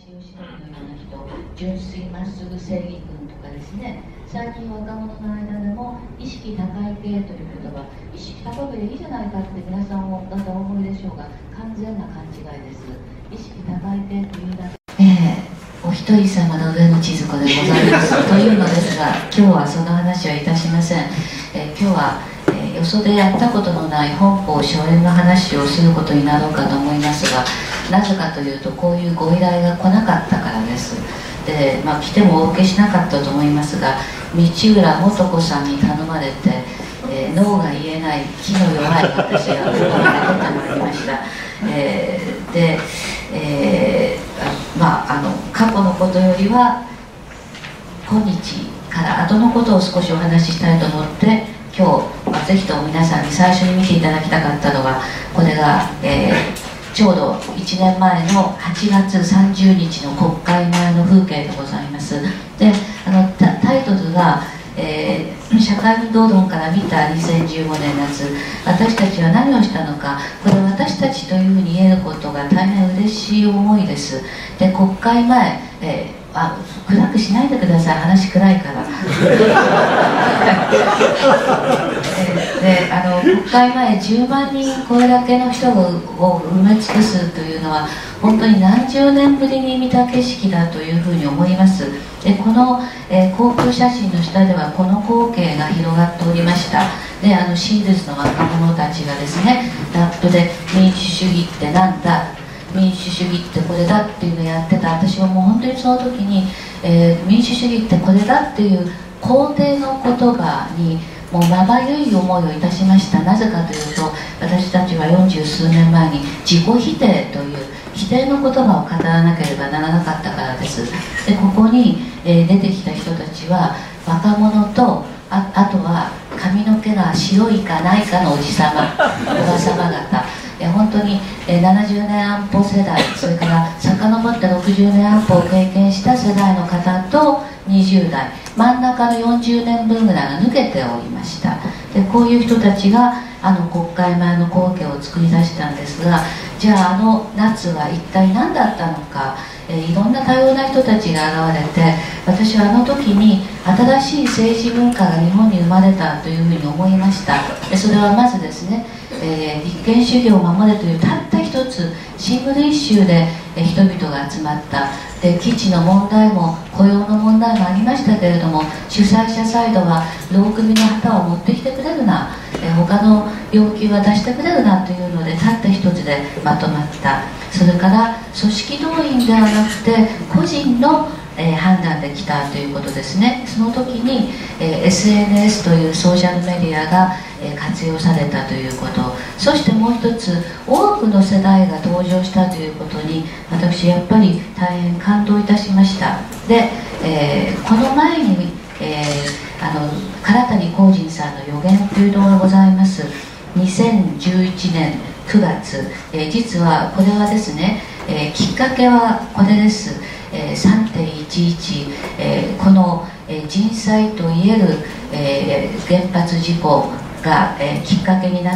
吉典のような人、純粋まっすぐ正義君とかですね、最近若者の間でも意識高い系という言葉、意識高くでいいじゃないかって皆さんもだとお思いでしょうが、完全な勘違いです。意識高い系というだけ、お一人様の上野千鶴子でございますというのですが、今日はその話はいたしません。今日は、よそでやったことのない本邦初演の話をすることになろうかと思いますが、なぜかというとこういうご依頼が来なかったからです。で、来てもお受けしなかったと思いますが、道浦素子さんに頼まれて、脳が言えない気の弱い私がここに出てまいりました。で、過去のことよりは今日から後のことを少しお話ししたいと思って今日、ぜひとも皆さんに最初に見ていただきたかったのがこれが、ちょうど1年前の8月30日の国会前の風景でございます。で、タイトルが社会運動論から見た2015年夏、私たちは何をしたのか。これ私たちというふうに言えることが大変嬉しい思いです。で、国会前、暗くしないでください、話暗いからで、国会前10万人これだけの人を埋め尽くすというのは本当に何十年ぶりに見た景色だというふうに思います。で、この、航空写真の下ではこの光景が広がっておりました。で、真実の若者たちがですね、ラップで民主主義ってなんだ、民主主義ってこれだっていうのをやってた。私はもう本当にその時に、民主主義ってこれだっていう肯定の言葉にもうまばゆい思いをいたしました。なぜかというと、私たちは40数年前に自己否定という否定の言葉を語らなければならなかったからです。で、ここに、出てきた人たちは若者とあとは髪の毛が白いかないかのおじさまおばさま方、本当に70年安保世代、それから遡って60年安保を経験した世代の方と20代、真ん中の40年分ぐらいが抜けておりました。で、こういう人たちが国会前の光景を作り出したんですが、じゃあ夏は一体何だったのか。いろんな多様な人たちが現れて、私は時に新しい政治文化が日本に生まれたというふうに思いました。それはまずですね、立憲主義を守れというたった一つシングルイッシュで人々が集まった。で、基地の問題も雇用の問題もありましたけれども、主催者サイドは労組の旗を持ってきてくれるな、他の要求は出してくれるなというのでたった一つでまとまった。それから組織動員ではなくて個人の判断できたということですね。その時に、SNS というソーシャルメディアが、活用されたということ、そしてもう一つ多くの世代が登場したということに私やっぱり大変感動いたしました。で、この前に、唐谷公人さんの予言というのがございます。2011年9月、実はこれはですね、きっかけはこれです。3.11、この、人災といえる、原発事故が、きっかけになって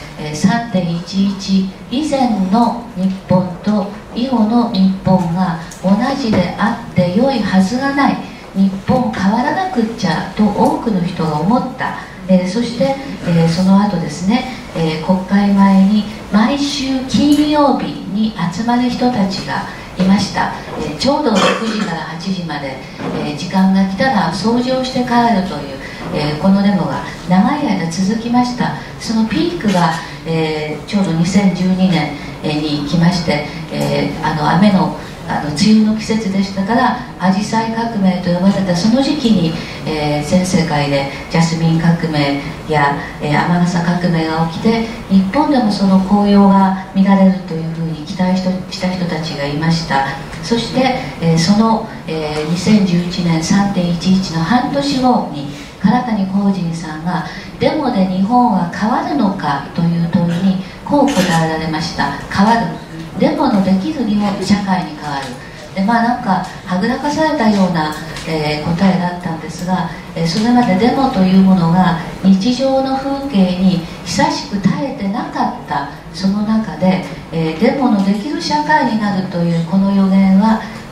、3.11以前の日本と以後の日本が同じであって良いはずがない、日本変わらなくっちゃと多くの人が思った。そして、その後ですね、国会前に毎週金曜日に集まる人たちがいました。ちょうど6時から8時まで、時間が来たら掃除をして帰るという、このデモが長い間続きました。そのピークが、ちょうど2012年に来まして、雨の梅雨の季節でしたから、アジサイ革命と呼ばれたその時期に、全世界でジャスミン革命や、雨傘革命が起きて、日本でもその紅葉が見られるというふうに期待した人たちがいました。そして、その、2011年 3.11 の半年後に唐谷公人さんがデモで日本は変わるのかという問いにこう答えられました。変わる。デモのできる日本社会に変わる。で、なんかはぐらかされたような、答えだったんですが、それまでデモというものが日常の風景に久しく耐えてなかったその中で、デモのできる社会になるというこの予言は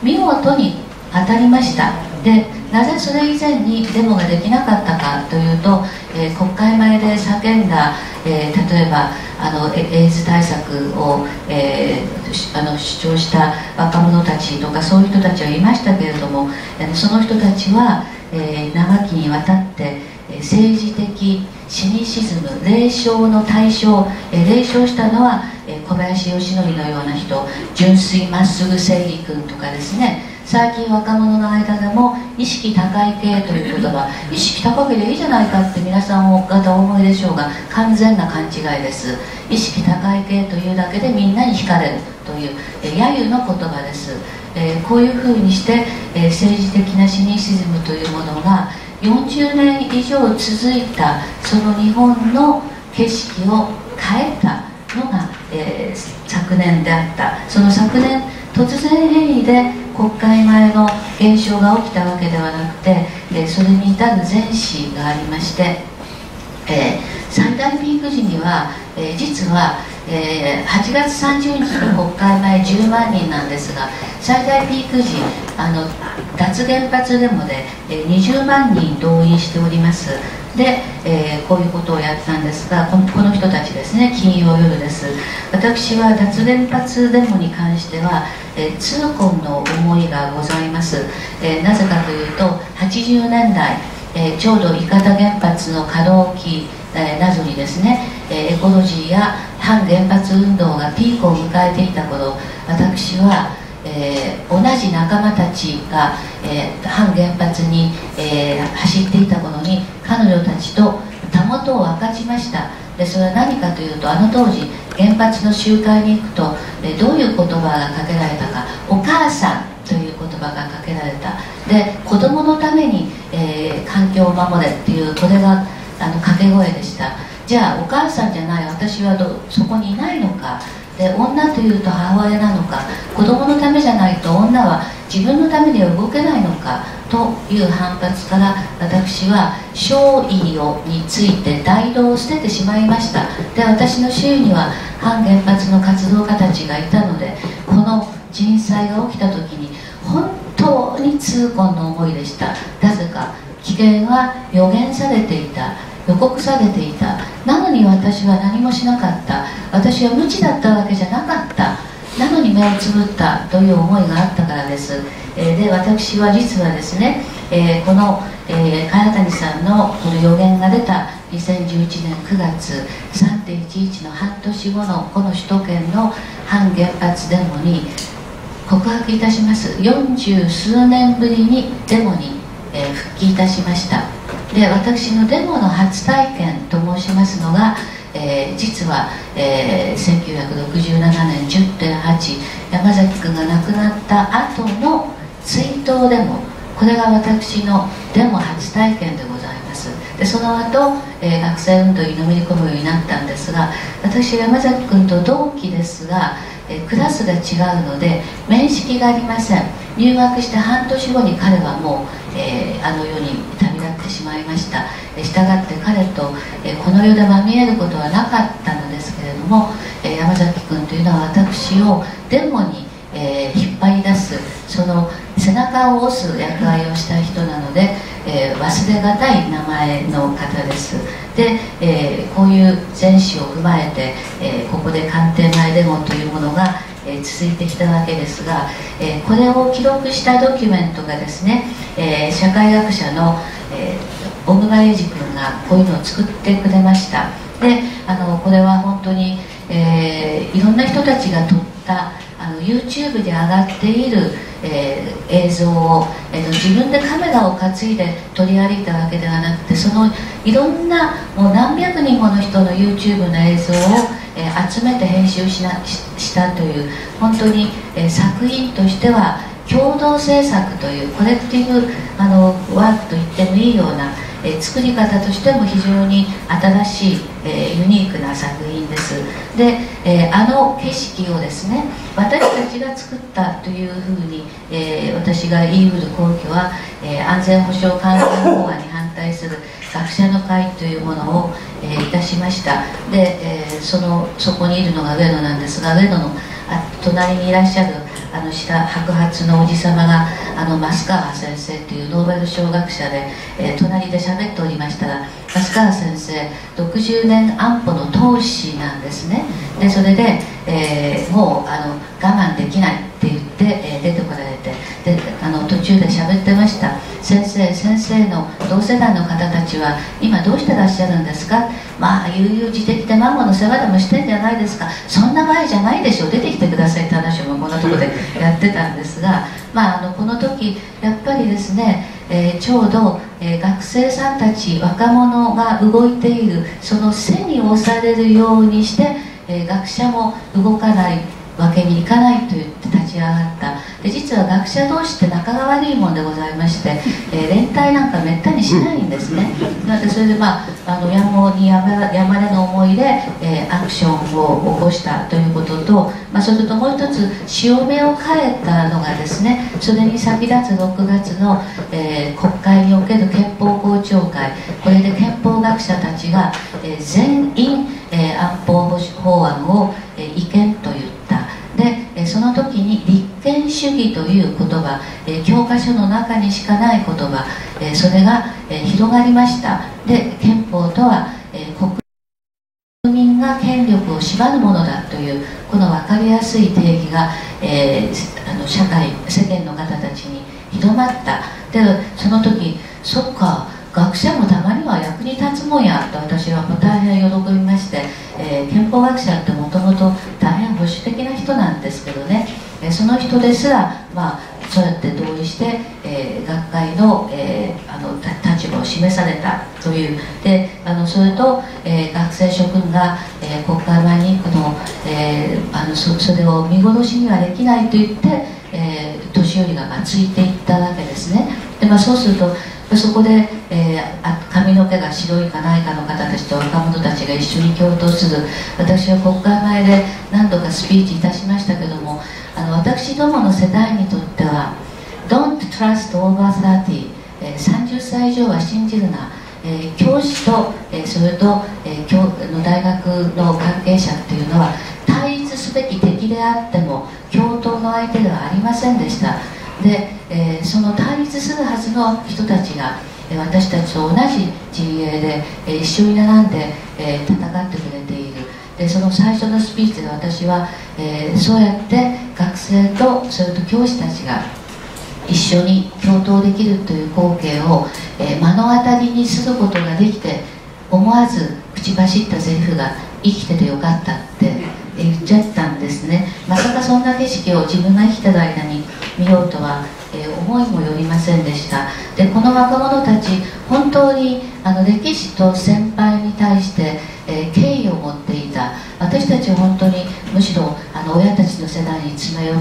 見事に当たりました。でなぜそれ以前にデモができなかったかというと、国会前で叫んだ、例えばエイズ対策を、主張した若者たちとかそういう人たちはいましたけれども、その人たちは、長きにわたって政治的シニシズム、冷笑の対象、冷笑したのは小林義則のような人、純粋まっすぐ正義君とかですね、最近若者の間でも意識高い系という言葉、意識高ければいいじゃないかって皆さん方お思いでしょうが、完全な勘違いです。意識高い系というだけでみんなに惹かれるという揶揄の言葉です。こういうふうにして、政治的なシニシズムというものが40年以上続いたその日本の景色を変えたのが、昨年であった。その昨年突然変異で国会前の現象が起きたわけではなくて、それに至る前史がありまして、最大ピーク時には、実は、8月30日の国会前10万人なんですが、最大ピーク時脱原発デモで、20万人動員しております。で、こういうことをやったんですが、この人たちですね、金曜夜です。私は脱原発デモに関しては、痛恨の思いがございます。なぜかというと、80年代、ちょうど伊方原発の稼働期、などにですね、エコロジーや反原発運動がピークを迎えていた頃、私は同じ仲間たちが、反原発に、走っていた頃に彼女たちとたもとを分かちました。でそれは何かというと、当時原発の集会に行くと、どういう言葉がかけられたか、お母さんという言葉がかけられた。で子供のために、環境を守れっていう、これが掛け声でした。じゃあお母さんじゃない私はそこにいないのか、で女というと母親なのか、子供のためじゃないと女は自分のためには動けないのかという反発から、私は少尉について態度を捨ててしまいました。で私の周囲には反原発の活動家たちがいたので、この人災が起きた時に本当に痛恨の思いでした。なぜか危険は予言されていた、予告されていた。なのに私は何もしなかった。私は無知だったわけじゃなかった。なのに目をつぶったという思いがあったからです。で私は実はですね、この茅谷さんのこの予言が出た2011年9月 3.11 の半年後のこの首都圏の反原発デモに告白いたします。40数年ぶりにデモに、復帰いたしました。で私のデモの初体験と申しますのが、実は、1967年 10.8 山崎君が亡くなった後の追悼デモ、これが私のデモ初体験でございます。でその後、学生運動にのめり込むようになったんですが、私は山崎君と同期ですが、クラスが違うので面識がありません。入学して半年後に彼はもう、あの世に旅立ってしまいました。したがって彼と、この世でまみえることはなかったのですけれども、山崎君というのは私をデモに、引っ張り出す、その背中を押す役割をした人なので、忘れがたい名前の方です。で、こういう前史を踏まえて、ここで官邸前デモというものが、続いてきたわけですが、これを記録したドキュメントがですね、社会学者の、小沼英二君がこういうのを作ってくれました。でこれは本当に、いろんな人たちが撮ったYouTube で上がっている、映像を、自分でカメラを担いで取り歩いたわけではなくて、そのいろんなもう何百人もの人の YouTube の映像を、集めて編集したという、本当に、作品としては共同制作というコレクティブワークと言ってもいいような、作り方としても非常に新しい、ユニークな作品です。で、景色をですね、私たちが作ったというふうに、私が言い得る根拠は、安全保障関連法案に反対する学者の会というものを、いたしました。で、そこにいるのが上野なんですが、上野の隣にいらっしゃる白髪のおじさまが増川先生っていうノーベル賞学者で、隣で喋っておりましたら、増川先生60年安保の闘士なんですね。でそれで、もう我慢できないって言って、出てこられて、で途中で喋ってました。先生の同世代の方たちは今どうしてらっしゃるんですか。まあ悠々自適で孫の世話でもしてんじゃないですか。そんな場合じゃないでしょう、出てきてくださいって話をこんなところでやってたんですが、この時やっぱりですね、ちょうど、学生さんたち若者が動いているその背に押されるようにして、学者も動かないわけにいかないと言って立ち上がった。で実は学者同士って仲が悪いもんでございまして、連帯なんかめったにしないんですね。なのでそれでやむにやまれの思いで、アクションを起こしたということと、それともう一つ潮目を変えたのがですね、それに先立つ6月の、国会における憲法公聴会、これで憲法学者たちが、全員、安保法案を、違憲と言った。でその時に立憲主義という言葉、教科書の中にしかない言葉、それが、広がりました。で憲法とは、国民が権力を縛るものだというこの分かりやすい定義が、世間の方たちに広まった。でその時、そっか学者もたまには役に立つもんやと私は大変喜びまして、憲法学者ってもともと大変保守的な人なんですけどね、その人ですら、そうやって同意して、学会の、立場を示されたという。でそれと、学生諸君が、国会前にそれを見殺しにはできないと言って、年寄りがついていったわけですね。でそうするとそこで、髪の毛が白いかないかの方たちと若者たちが一緒に共闘する。私は国会前で何度かスピーチいたしましたけども、私どもの世代にとっては Don't trust over 30、30歳以上は信じるな、教師と、それと、大学の関係者っていうのは対立すべき敵であっても共闘の相手ではありませんでした。で、その対立するはずの人たちが、私たちと同じ陣営で、一緒に並んで、戦ってくれている。でその最初のスピーチで私は、そうやって学生とそれと教師たちが一緒に共闘できるという光景を、目の当たりにすることができて、思わず口走ったセリフが生きててよかったって言っちゃったんですね。まさかそんな景色を自分が生きてる間に見ようとは、思いもよりませんでした。でこの若者たち本当に歴史と先輩に対して、敬意を持っていた。私たちは本当にむしろ親たちの世代に詰め寄って、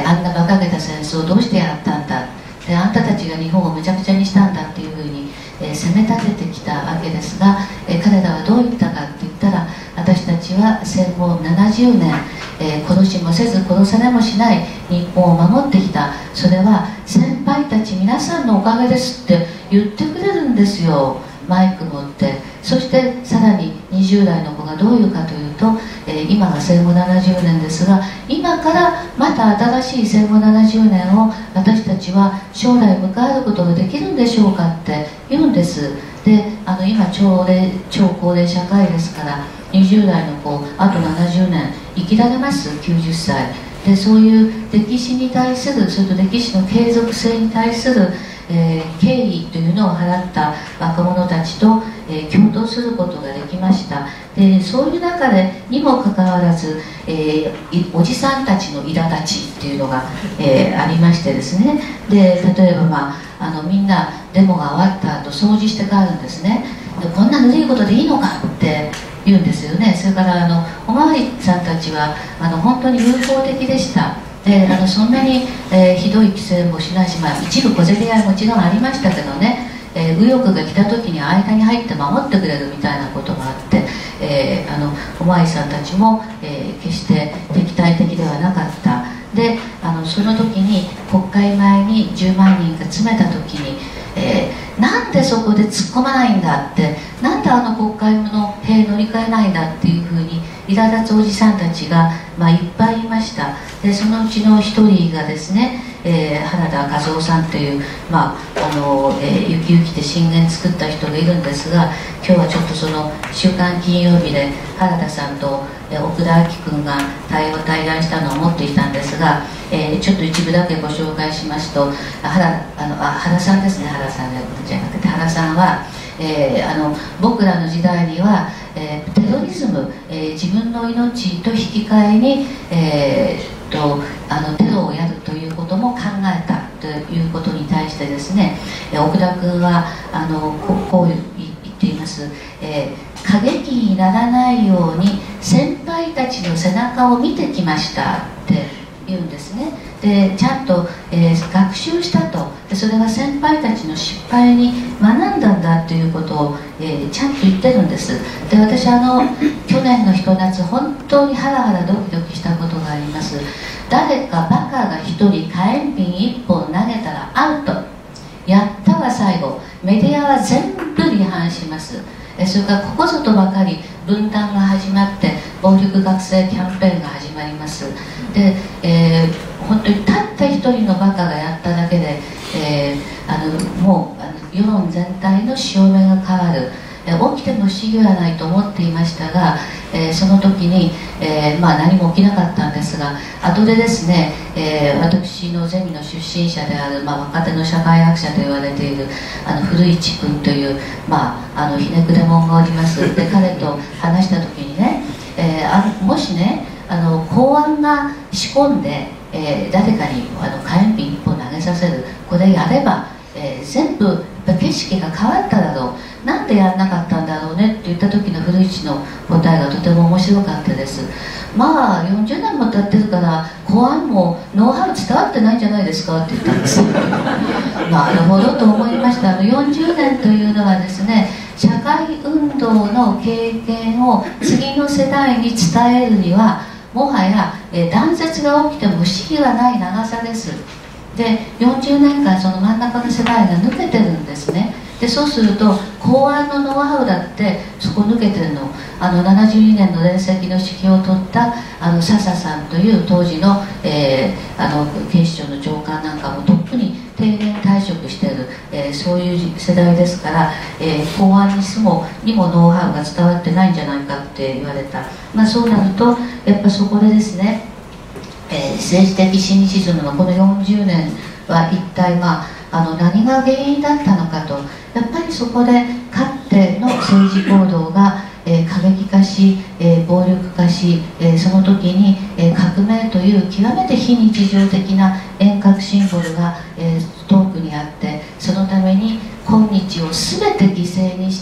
あんな馬鹿げた戦争をどうしてやったんだ、であんたたちが日本をむちゃくちゃにしたんだっていうふうに、責め立ててきたわけですが、彼らはどう言ったかって言ったら、私たちは戦後70年、殺しもせず殺されもしない日本を守ってきた。それは先輩たち皆さんのおかげですって言ってくれるんですよ、マイク持って。そしてさらに20代の子がどういうかというと、今が戦後70年ですが、今からまた新しい戦後70年を私たちは将来迎えることができるんでしょうかって言うんです。で今超高齢社会ですから、20代の子あと70年生きられます。90歳でそういう歴史に対する、それと歴史の継続性に対する、敬意というのを払った若者たちと、共闘することができました。でそういう中でにもかかわらず、おじさんたちの苛立ちっていうのが、ありましてですね。で例えば、みんなデモが終わった後掃除して帰るんですね。でこんなぬるいことでいいのかって言うんですよね。それからおまわりさんたちは本当に友好的でした。でそんなに、ひどい規制もしないし、一部小競り合いもちろんありましたけどね、右翼が来た時に間に入って守ってくれるみたいなことがあって、おまわりさんたちも、決して敵対的ではなかった。でその時に国会前に10万人が詰めた時に、なんでそこで突っ込まないんだって、なんで国会の塀乗り換えないんだっていうふうに苛立つおじさんたちが、いっぱいいました。でそのうちの一人がですね、原田和夫さんという、ゆきゆきで新言作った人がいるんですが、今日はちょっとその週刊金曜日で原田さんと奥田亜紀君が対談したのを持ってきたんですが、ちょっと一部だけご紹介しますと、原さんですね、原さんじゃなくて原さんは、僕らの時代には、テロリズム、自分の命と引き換えに、テロをやるということも考えたということに対してですね、奥田君はこう言っています。過激にならないように先輩たちの背中を見てきましたって言うんですね。でちゃんと、学習したと。でそれが先輩たちの失敗に学んだんだということを、ちゃんと言ってるんです。で私去年のひと夏本当にハラハラドキドキしたことがあります。誰かバカが一人火炎瓶一本投げたらアウト、やったは最後、メディアは全部離反します。それからここぞとばかり分断が始まって暴力学生キャンペーンが始まります。で、本当にたった一人のバカがやっただけで、もう世論全体の潮目が変わる。起きても不思議はないと思っていましたが、その時に、何も起きなかったんですが、後でですね、私のゼミの出身者である、若手の社会学者と言われている古市君という、ひねくれ者がおります。で彼と話した時にね、もしね公安が仕込んで、誰かに火炎瓶一本投げさせる、これやれば、全部景色が変わっただろう、なんでやんなかったんだろうねって言った時の古市の答えがとても面白かったです。40年も経ってるから公安もノウハウ伝わってないんじゃないですかって言ったんですなるほどと思いました。40年というのはですね、社会運動の経験を次の世代に伝えるにはもはや断絶が起きても不思議はない長さです。で40年間その真ん中の世代が抜けてるんですね。でそうすると公安のノウハウだってそこ抜けてるの。72年の連席の指揮を執った笹さんという当時の、警視庁の長官なんかもとっくに定年退職している、そういう世代ですから、公安にもノウハウが伝わってないんじゃないかって言われた。そうなるとやっぱそこでですね、政治的シニシズムのこの40年は一体何が原因だったのかと。やっぱりそこでかつての政治行動が、過激化し、暴力化し、その時に、革命という極めて非日常的な遠隔シンボルが、遠くにあって、そのために今日を全て犠牲にして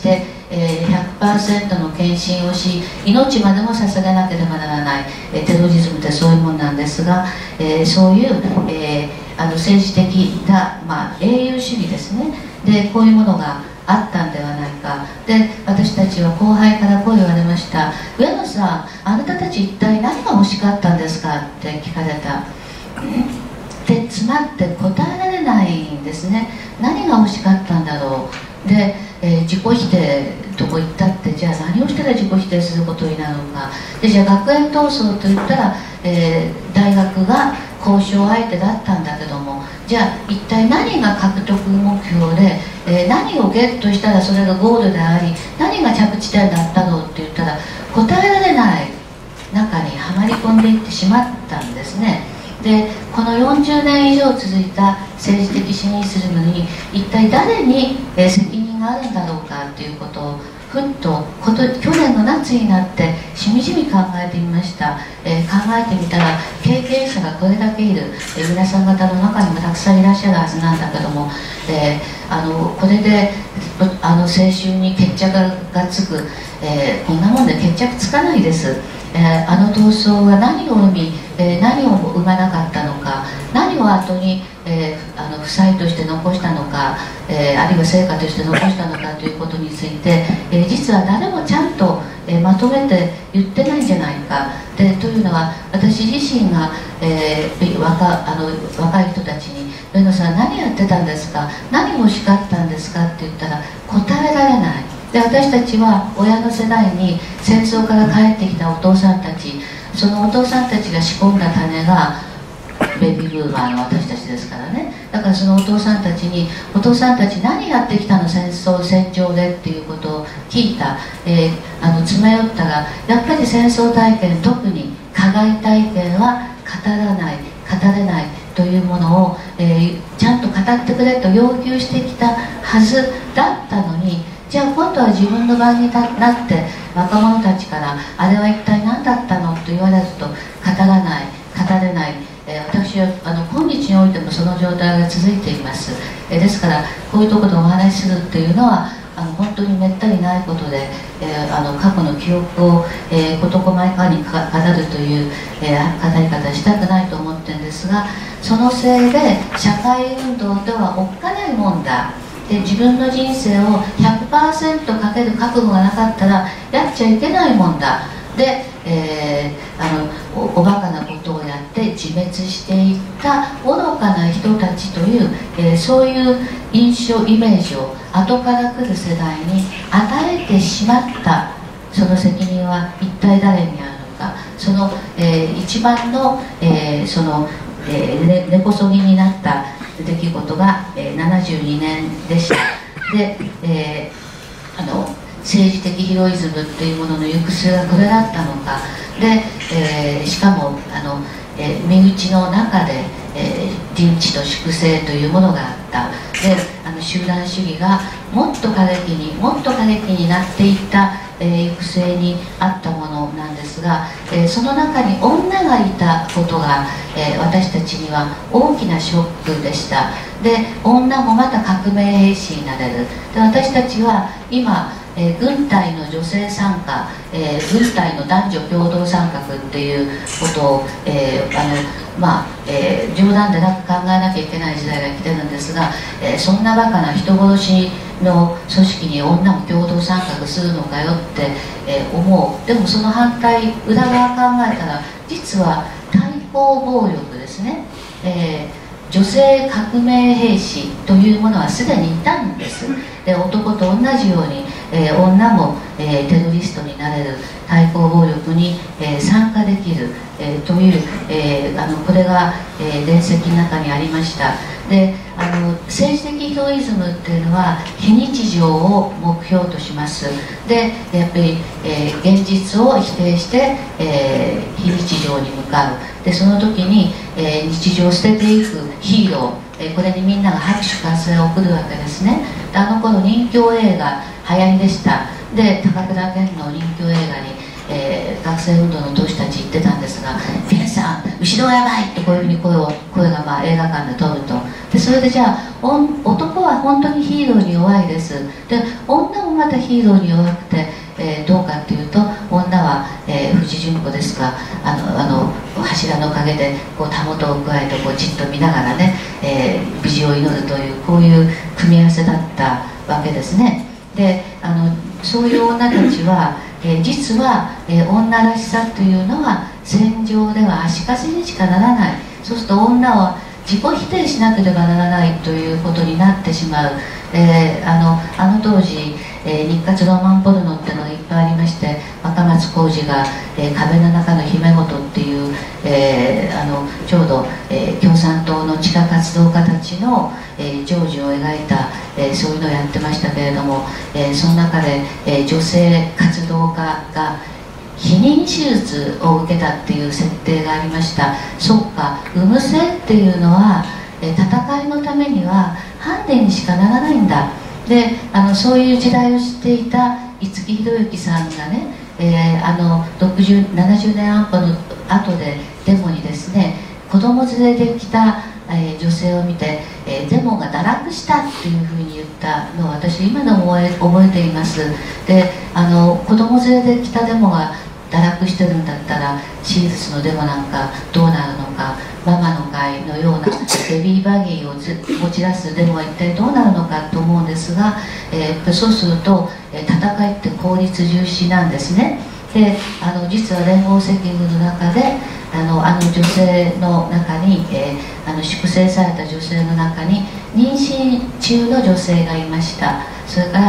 、100% の献身をし、命までも捧げなければならない、テロリズムってそういうものなんですが、そういう、政治的な、英雄主義ですね。でこういうものがあったんではないか。で私たちは後輩からこう言われました。上野さん、あなたたち一体何が欲しかったんですかって聞かれた。で詰まって答えられないんですね。何が欲しかったんだろう。で、自己否定とこ行ったって、じゃあ何をしたら自己否定することになるのか。でじゃあ学園闘争といったら、大学が交渉相手だったんだけども、じゃあ一体何が獲得目標で、何をゲットしたらそれがゴールであり、何が着地点だったのって言ったら答えられない中にはまり込んでいってしまったんですね。でこの40年以上続いた政治的シニシズムに一体誰に、責任があるんだろうかということをふっと去年の夏になってしみじみ考えてみました。考えてみたら経験者がこれだけいる、皆さん方の中にもたくさんいらっしゃるはずなんだけども、これで青春に決着がつく、こんなもんで決着つかないです。闘争は何を生み、何を生まなかったのか、何を後に、負債として残したのか、あるいは成果として残したのかということについて、実は誰もちゃんと、まとめて言ってないんじゃないか。でというのは私自身が、若い人たちに「上野さん何やってたんですか、何を欲しかったんですか」って言ったら答えられない。 で、私たちは親の世代に戦争から帰ってきたお父さんたち、そのお父さんたちが仕込んだ種がベビーブーマーの私たちですからね。だからそのお父さんたちに「お父さんたち何やってきたの戦場で」っていうことを聞いた、詰め寄ったら、やっぱり戦争体験、特に加害体験は語らない、語れないというものを、ちゃんと語ってくれと要求してきたはずだったのに、じゃあ今度は自分の番になって若者たちから「あれは一体何だったの?」と言われると語らない、語れない。私は今日においてもその状態が続いています。ですからこういうところでお話しするっていうのは本当にめったにないことで、過去の記憶を、事細かに語るという、語り方したくないと思ってるんですが、そのせいで社会運動ではおっかないもんだ、で自分の人生を 100% かける覚悟がなかったらやっちゃいけないもんだ、で、おバカなことをやって自滅していった愚かな人たちという、そういう印象イメージを後から来る世代に与えてしまった、その責任は一体誰にあるのか。その、一番の、根こそぎになった出来事が、72年でした。で、政治的ヒロイズムというものの行く末がこれだったのか。で、しかも身内の中で、認知と粛清というものがあった。で、集団主義がもっと過激にもっと過激になっていった、行く末にあったものなんですが、その中に女がいたことが、私たちには大きなショックでした。で、女もまた革命兵士になれる。で、私たちは今軍隊の女性参加、軍隊の男女共同参画っていうことを、冗談でなく考えなきゃいけない時代が来てるんですが、そんなバカな人殺しの組織に女も共同参画するのかよって、思う。でもその反対裏側考えたら実は対抗暴力ですね。女性革命兵士というものはすでにいたんです。で、男と同じように、女も、テロリストになれる、対抗暴力に、参加できる、という、これが、伝説の中にありました。で、政治的ヒロイズムっていうのは非日常を目標とします。で、やっぱり、現実を否定して、非日常に向かう。で、その時に、日常を捨てていくヒーロー、これにみんなが拍手喝采を送るわけですね。で、頃人気映画流行りでした。で、高倉健の人気映画に、学生運動の同志たち言ってたんですが「健さん後ろがやばい!」ってこういうふうに声が映画館で飛ぶと。で、それでじゃあ男は本当にヒーローに弱いです。で、女もまたヒーローに弱くて、どうかっていうと女は、藤純子ですが柱の陰でこうたもとを加えてこうじっと見ながらね、無事を祈るというこういう組み合わせだったわけですね。で、そういう女たちは、実は、女らしさというのは戦場では足かせにしかならない。そうすると女は自己否定しなければならないということになってしまう。当時、日活ロマンポルノっていうのがいっぱいありまして、若松浩二が、壁の中の姫事っていう、ちょうど、共産党の地下活動家たちの、情事を描いた、そういうのをやってましたけれども、その中で、女性活動家が避妊手術を受けたっていう設定がありました。そっか、産む性っていうのは、戦いのためにはハンデにしかならないんだ。で、そういう時代を知っていた五木ひろゆきさんがね、70年安保の後でデモにですね、子供連れで来た、女性を見て、デモが堕落したっていうふうに言ったのを私今でも覚えています。で、子供連れで来たデモが堕落してるんだったらシールスのデモなんかどうなるのか、ママの会のようなベビーバギーを持ち出すデモは一体どうなるのかと思うんですが、そうすると、戦いって効率重視なんですね。で、実は連合赤軍の中で女性の中に、粛清された女性の中に妊娠中の女性がいました。それから口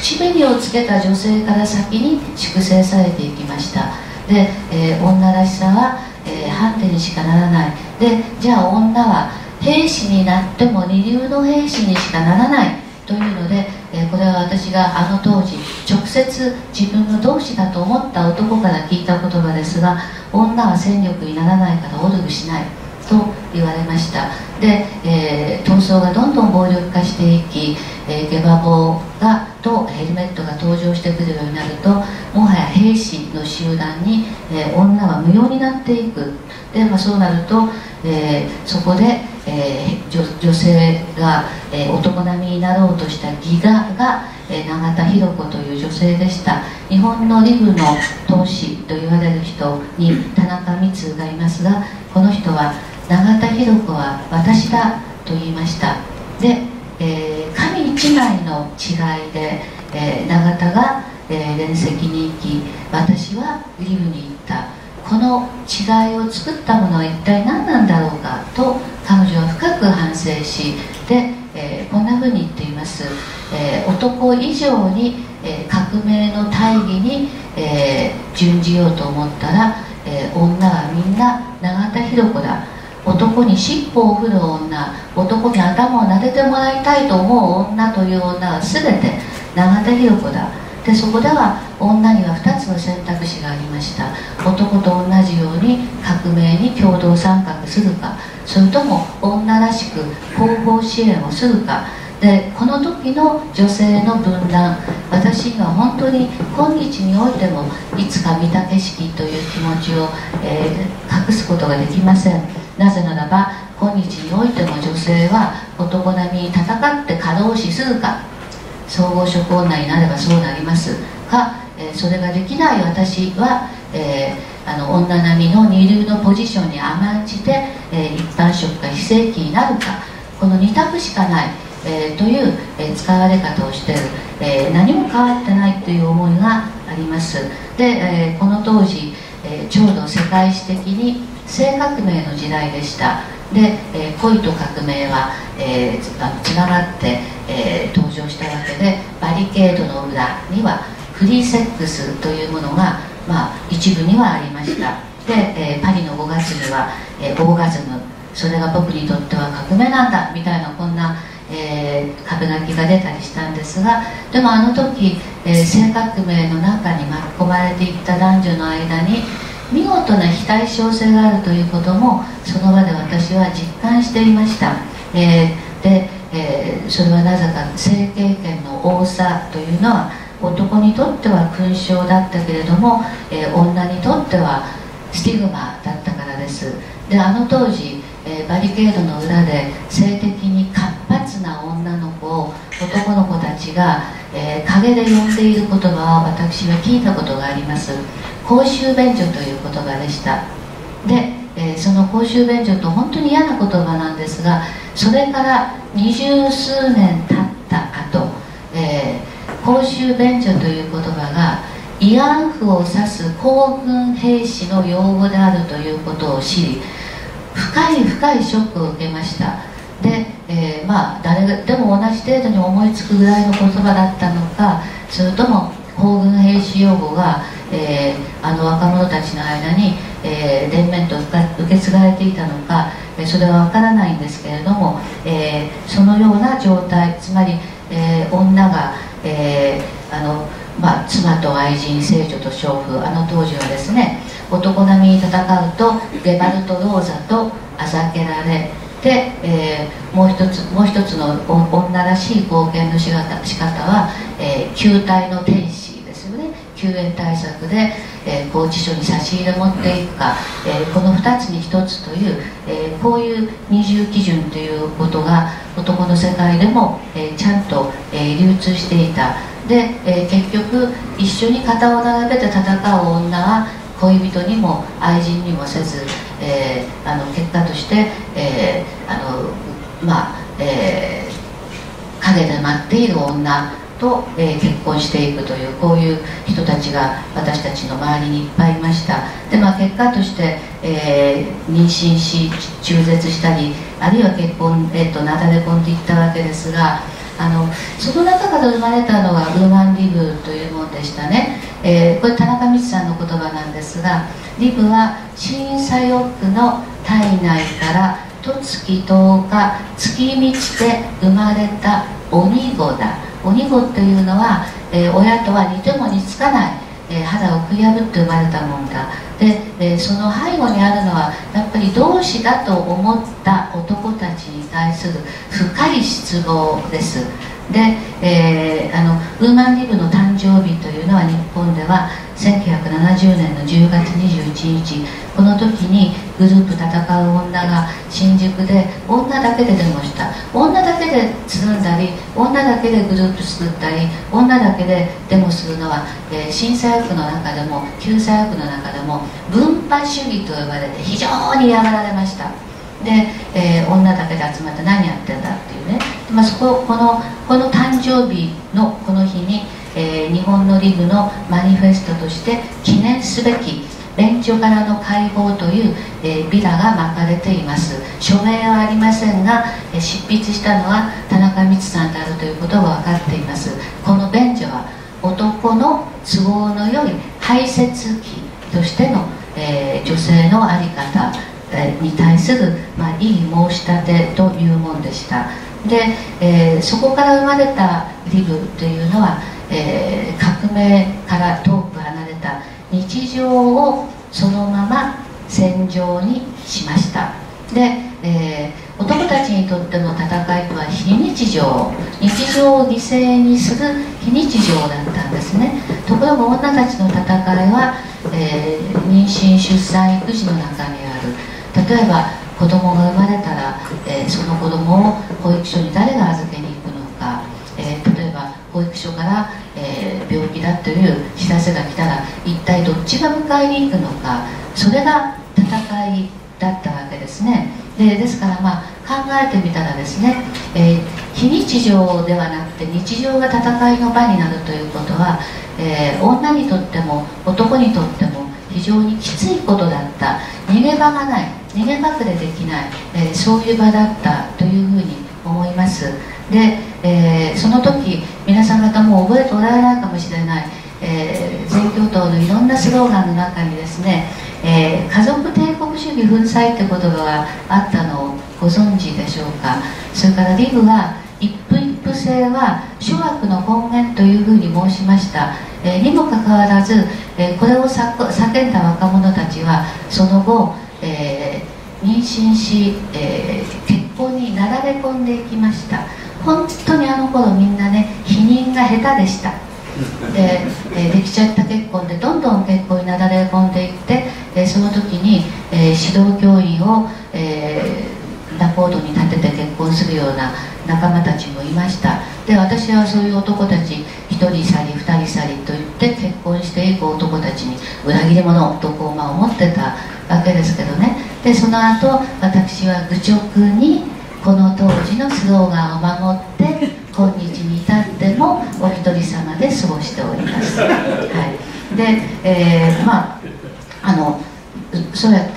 口紅をつけた女性から先に粛清されていきました。で、女らしさは、ハンデにしかならない。で、じゃあ女は兵士になっても二流の兵士にしかならないというので、これは私があの当時直接自分の同志だと思った男から聞いた言葉ですが、女は戦力にならないからオルグしないと言われました。で、闘争がどんどん暴力化していき、ゲバ棒とヘルメットが登場してくるようになると、もはや兵士の集団に、女は無用になっていく。で、そうなると、そこで、女性が、男並みになろうとした義が永田博子という女性でした。日本の陸の闘士と言われる人に田中光がいますが、この人は永田博子は私だと言いました。で、紙一枚の違いで、永田が、連席に行き、私は陸に行った。この違いを作ったものは一体何なんだろうかと彼女は深く反省し、で、こんなふうに言っています。男以上に、革命の大義に、準じようと思ったら、女はみんな永田博子だ。男に尻尾を振る女、男に頭を撫でてもらいたいと思う女という女は全て永田博子だ。で、そこでは女には2つの選択肢がありました。男と同じように革命に共同参画するか、それとも女らしく後方支援をするか。で、この時の女性の分断、私には本当に今日においてもいつか見た景色という気持ちを、隠すことができません。なぜならば今日においても女性は男並みに戦って過労死するか、総合職女になればそうなりますが、それができない私は、女並みの二流のポジションに甘んじて、一般職か非正規になるか、この2択しかない、という、使われ方をしている、何も変わってないという思いがあります。で、この当時、ちょうど世界史的に性革命の時代でした。で、恋と革命は、つながって、登場したわけで、バリケードの裏にはフリーセックスというものが、一部にはありました。で、パリの5月には、オーガズム、それが僕にとっては革命なんだみたいな、こんな、壁書きが出たりしたんですが、でもあの時、性革命の中に巻き込まれていった男女の間に見事な非対称性があるということもその場で私は実感していました。で、それはなぜか性経験の多さというのは男にとっては勲章だったけれども、女にとってはスティグマだったからです。で、あの当時、バリケードの裏で性的に活発な女の子を男の子たちが、陰で呼んでいる言葉を私は聞いたことがあります。公衆便所という言葉でした。で、その公衆便所と本当に嫌な言葉なんですが、それから20数年経った後、公衆便所という言葉が慰安婦を指す皇軍兵士の用語であるということを知り、深い深いショックを受けました。で、誰でも同じ程度に思いつくぐらいの言葉だったのか、それとも皇軍兵士用語が、あの若者たちの間に、連綿と受け継がれていたのか、それは分からないんですけれども、そのような状態、つまり、女が、妻と愛人、聖女と娼婦、あの当時はですね、男並みに戦うとゲバルト・ローザとあざけられて、もう一つの女らしい貢献の仕方は、救体の天使ですよね。救援対策で、拘置所に差し入れ持っていくか、この2つに1つという、こういう二重基準ということが男の世界でも、ちゃんと、流通していた。で、結局一緒に肩を並べて戦う女は恋人にも愛人にもせず、結果として、陰で待っている女と、結婚していくという、こういう人たちが私たちの周りにいっぱいいました。で、結果として、妊娠し中絶したり、あるいは結婚、なだれ込んでいったわけですが、 その中から生まれたのがウーマンリブというものでしたね。これ田中道さんの言葉なんですが、リブは新左翼の体内から十月10日月満ちて生まれた鬼子だ。鬼子というのは、親とは似ても似つかない、肌を食い破って生まれたものだ。で、その背後にあるのはやっぱり同志だと思った男たちに対する深い失望です。で、ウーマンリブの誕生日というのは日本では1970年の10月21日、この時にグループ戦う女が新宿で女だけでデモした。女だけでつるんだり、女だけでグループ作ったり、女だけでデモするのは、新左翼の中でも旧左翼の中でも分派主義と呼ばれて非常に嫌がられました。で、女だけで集まって何やってんだっていうね、この誕生日のこの日に、日本のリブのマニフェストとして記念すべき便所からの解放という、ビラが巻かれています。署名はありませんが、執筆したのは田中光さんであるということが分かっています。この便所は男の都合のよい排泄器としての、女性の在り方に対する、異議申し立てというものでした。で、そこから生まれたリブというのは、革命から遠く離れた日常をそのまま戦場にしました。で、男たちにとっての戦いとは非日常を犠牲にする非日常だったんですね。ところが女たちの戦いは、妊娠出産育児の中にある。例えば子供が生まれたら、その子供を保育所に誰が預けに行くのか、例えば保育所から、病気だという知らせが来たら一体どっちが迎えに行くのか、それが戦いだったわけですね。ですから、考えてみたらですね、非日常ではなくて日常が戦いの場になるということは、女にとっても男にとっても非常にきついことだった。逃げ場がない、逃げ隠れできない、そういう場だったというふうに思います。で、その時皆さん方も覚えておられないかもしれない、全共闘のいろんなスローガンの中にですね、家族帝国主義粉砕って言葉があったのをご存知でしょうか。それからリブは一夫一夫制は諸悪の根源というふうに申しました。にもかかわらず、これを叫んだ若者たちはその後、妊娠し、結婚になだれ込んでいきました。本当にあの頃みんなね、避妊が下手でした。できちゃった結婚でどんどん結婚になだれ込んでいって、その時に、指導教員を、仲人に立てて結婚するような仲間たちもいました。で、私はそういう男たち一人去り二人去りと言って結婚していく男たちに裏切り者とこう、思ってたわけですけどね。で、その後私は愚直にこの当時のスローガンを守って今日に至ってもお一人様で過ごしております。はい、で、そうやって、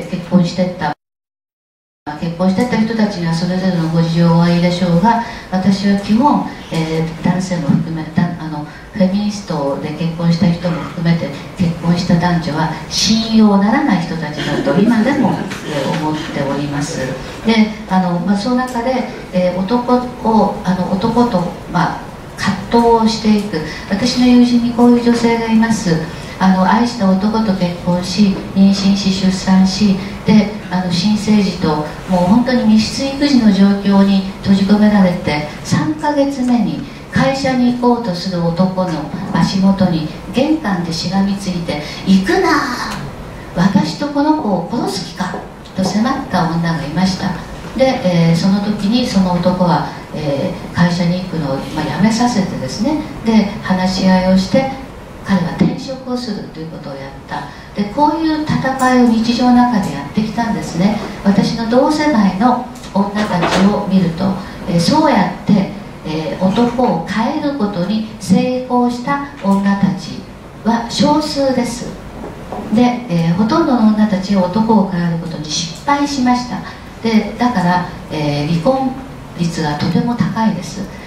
結婚してった人たちにはそれぞれのご事情はおありでしょうが、私は基本、男性も含めフェミニストで結婚した人も含めて結婚した男女は信用ならない人たちだと今でも、思っております。で、その中で、男と、葛藤をしていく。私の友人にこういう女性がいます。愛した男と結婚し妊娠し出産し、で新生児ともう本当に密室育児の状況に閉じ込められて3ヶ月目に会社に行こうとする男の足元に玄関でしがみついて「行くな！私とこの子を殺す気か!」と迫った女がいました。で、その時にその男は、会社に行くのを、やめさせてですね、で話し合いをして彼は転職をするということをやった。で、こういう戦いを日常の中でやってきたんですね。私の同世代の女たちを見ると、そうやって、男を変えることに成功した女たちは少数です。で、ほとんどの女たちは男を変えることに失敗しました。で、だから、離婚率がとても高いです。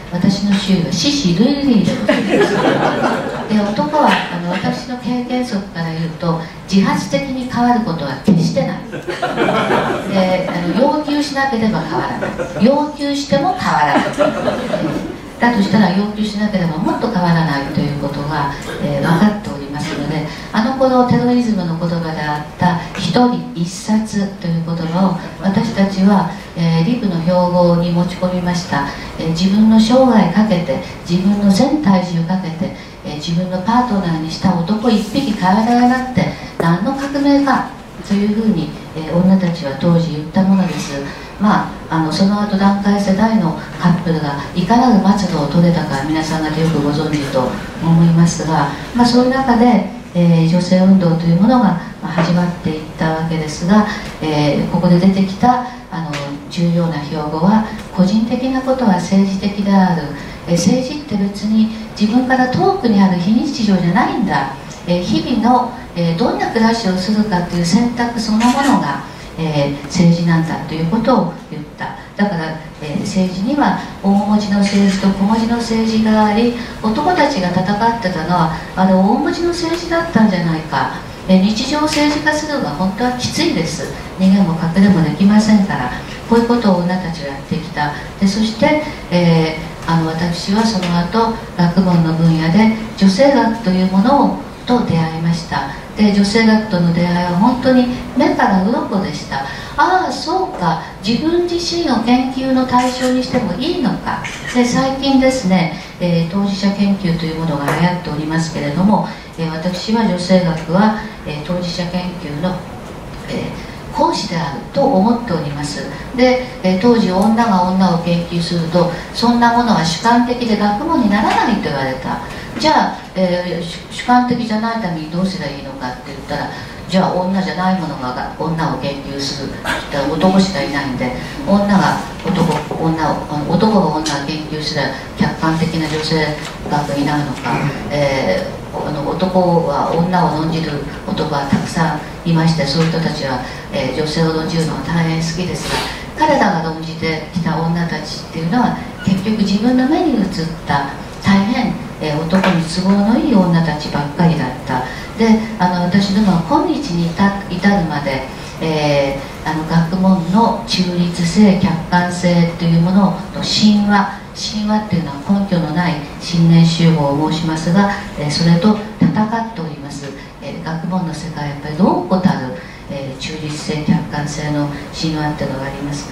私の周囲は獅子類類でございます。で、男は私の経験則から言うと自発的に変わることは決してない。で、要求しなければ変わらない。要求しても変わらない。だとしたら要求しなければもっと変わらないということが、分かっておりますので、あの頃テロリズムの言葉であった一人一冊という言葉を私たちは、リブの標語に持ち込みました。自分の生涯かけて、自分の全体重かけて、自分のパートナーにした男一匹変わらなくて何の革命かというふうに、女たちは当時言ったものです。その後団塊世代のカップルがいかなる末路を遂げたか皆さん方よくご存知と思いますが、そういう中で、女性運動というものが始まっていったわけですが、ここで出てきた重要な標語は、個人的なことは政治的である、政治って別に自分から遠くにある非日常じゃないんだ、日々の、どんな暮らしをするかという選択そのものが、政治なんだということを言った。だから、政治には大文字の政治と小文字の政治があり、男たちが戦ってたのはあれ大文字の政治だったんじゃないか、日常を政治化するのが本当はきついです。逃げも隠れもできませんから、こういうことを女たちはやってきた。でそして、私はその後学問の分野で女性学というものと出会いました。で女性学との出会いは本当に目から鱗でした。ああそうか、自分自身を研究の対象にしてもいいのか。で最近ですね、当事者研究というものが流行っておりますけれども、私は女性学は、当事者研究の、講師であると思っております。で、当時女が女を研究するとそんなものは主観的で学問にならないと言われた。じゃあ、主観的じゃないためにどうすればいいのかって言ったら、じゃあ女じゃないものが女を研究するって言ったら男しかいないんで、男が女を研究すれば客観的な女性学になるのか、男は女を論じる男はたくさんいまして、そういう人たちは、女性を論じるのは大変好きですが、彼らが論じてきた女たちっていうのは結局自分の目に映った大変、男に都合のいい女たちばっかりだった。で私どもは今日に至るまで、学問の中立性客観性というものの神話っていうのは根拠のない信念集合を申しますが、それと戦っております。学問の世界はやっぱりどうこたる、中立性客観性の神話っていうのがありますから、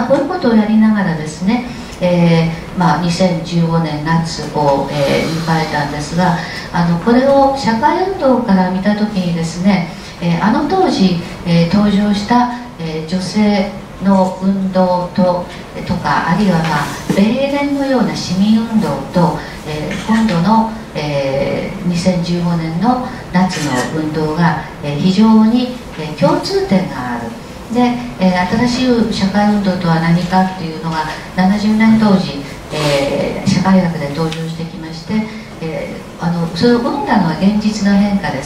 こういうことをやりながらですね、2015年夏を、迎えたんですが、これを社会運動から見た時にですね、あの当時、登場した、女性の運動とか、あるいは、米連のような市民運動と、今度の、2015年の夏の運動が、非常に、共通点がある。で、新しい社会運動とは何かっていうのが70年当時、社会学で登場してきまして、それを生んだのは現実の変化です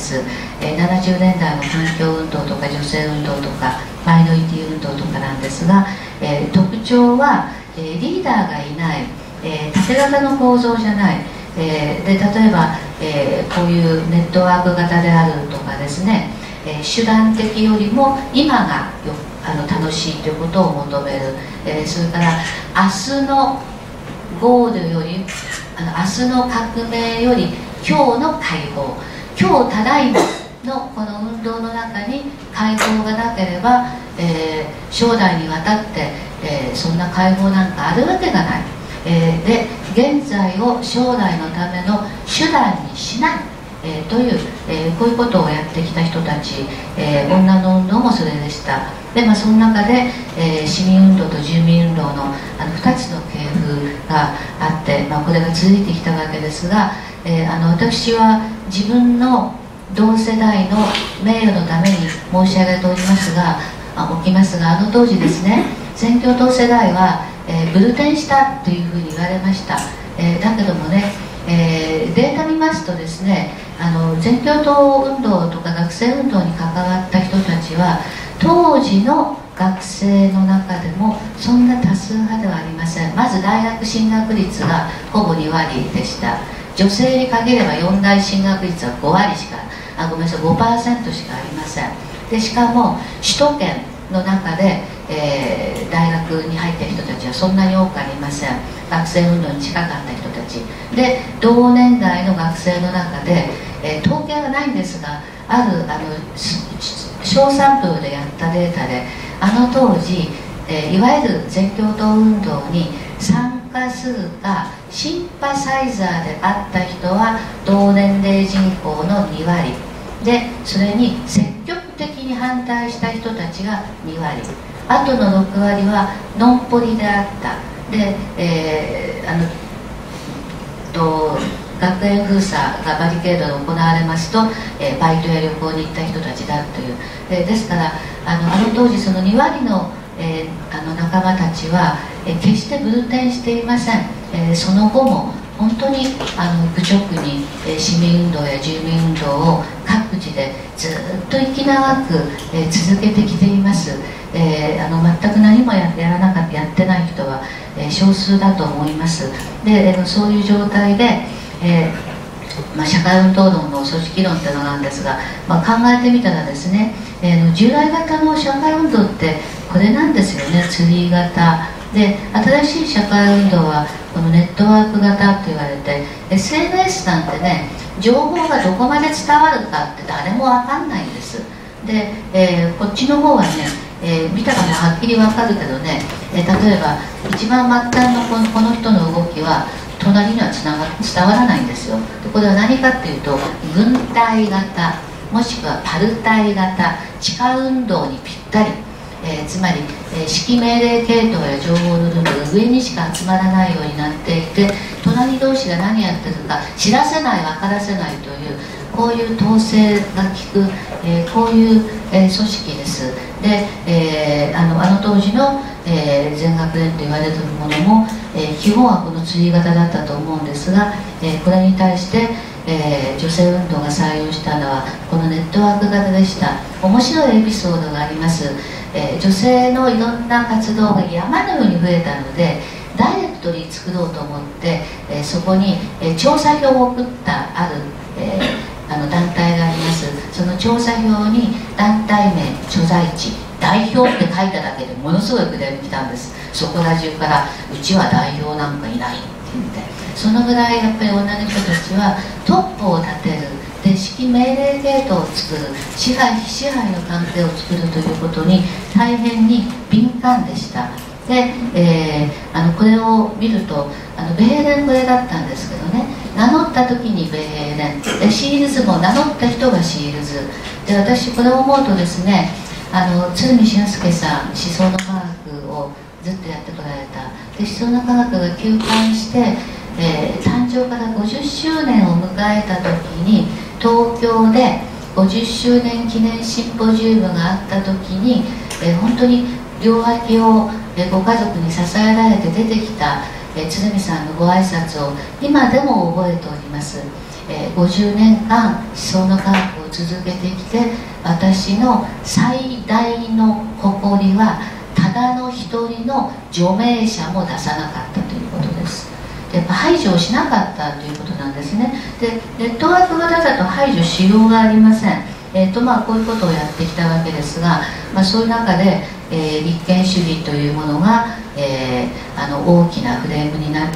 。70年代の環境運動とか女性運動とかマイノリティ運動とかなんですが、特徴は、リーダーがいない、縦型の構造じゃない、で例えば、こういうネットワーク型であるとかですね、手段的よりも今が楽しいということを求める、それから明日のゴールより明日の革命より今日の解放、今日ただいまのこの運動の中に解放がなければ、将来にわたって、そんな解放なんかあるわけがない、で現在を将来のための手段にしない、という、こういうことをやってきた人たち、女の運動もそれでした。で、その中で、市民運動と住民運動の2つの系譜があって、これが続いてきたわけですが、私は自分の同世代の名誉のために申し上げておりますが、あの当時ですね、全共闘世代は、ブルテンしたというふうに言われました。だけどもね、データ見ますとですね、全共闘運動とか学生運動に関わった人たちは当時の学生の中でもそんな多数派ではありません。まず大学進学率がほぼ2割でした。女性に限れば4大進学率は5割しかごめんなさい 5% しかありません。でしかも首都圏の中で、大学に入った人たちはそんなに多くありません。学生運動に近かった人たちで、同年代の学生の中で、統計はないんですが、小サンプルでやったデータで、当時、いわゆる全共闘運動に参加するかシンパサイザーであった人は同年齢人口の2割で、それに積極的に反対した人たちが2割、あとの6割はノンポリであった。で、学園封鎖がバリケードで行われますと、バイトや旅行に行った人たちだという、ですから当時その2割の、仲間たちは、決して分転していません。その後も本当に愚直に、市民運動や住民運動を各地でずっと息長く、続けてきています。全く何もやってない人は、少数だと思います。でそういう状態で、社会運動論の組織論というのなんですが、考えてみたらですね、従来型の社会運動ってこれなんですよね。ツリー型で、新しい社会運動はこのネットワーク型って言われて、 SNS なんてね、情報がどこまで伝わるかって誰も分かんないんです。で、こっちの方はね、見たらはっきり分かるけどね、例えば一番末端のこの人の動きは隣には伝わらないんですよ。でこれは何かっていうと、軍隊型もしくはパルタイ型地下運動にぴったり、つまり、指揮命令系統や情報のルールが上にしか集まらないようになっていて、隣同士が何やってるか知らせない分からせないという、こういう統制が効く、こういう、組織です。で、当時の、全学連と言われているものも、基本はこのツリー型だったと思うんですが、これに対して、女性運動が採用したのはこのネットワーク型でした。面白いエピソードがあります。女性のいろんな活動が山のように増えたので、ダイレクトに作ろうと思って、そこに、調査票を送ったある、団体があります。その調査票に団体名、所在地、代表って書いただけでものすごいクレーム来たんです。そこら中から「うちは代表なんかいない」って言って、そのぐらいやっぱり女の人たちはトップを立てる、で指揮命令系統を作る、支配の関係を作るということに大変に敏感でした。で、これを見るとベーレンこれだったんですけどね、名乗った時にベーレンで、シールズも名乗った人がシールズで、私これを思うとですね、鶴見俊介さん、思想の科学をずっとやってこられた。で思想の科学が休館して、誕生から50周年を迎えた時に東京で50周年記念シンポジウムがあった時に、本当に両脇を、ご家族に支えられて出てきた、鶴見さんのご挨拶を今でも覚えております。50年間思想の科学を続けてきて、私の最大の誇りはただの一人の除名者も出さなかったということです。やっぱ排除をしなかったということなんですね。でネットワーク型だと排除しようがありません。こういうことをやってきたわけですが、そういう中で、立憲主義というものが、大きなフレームになって、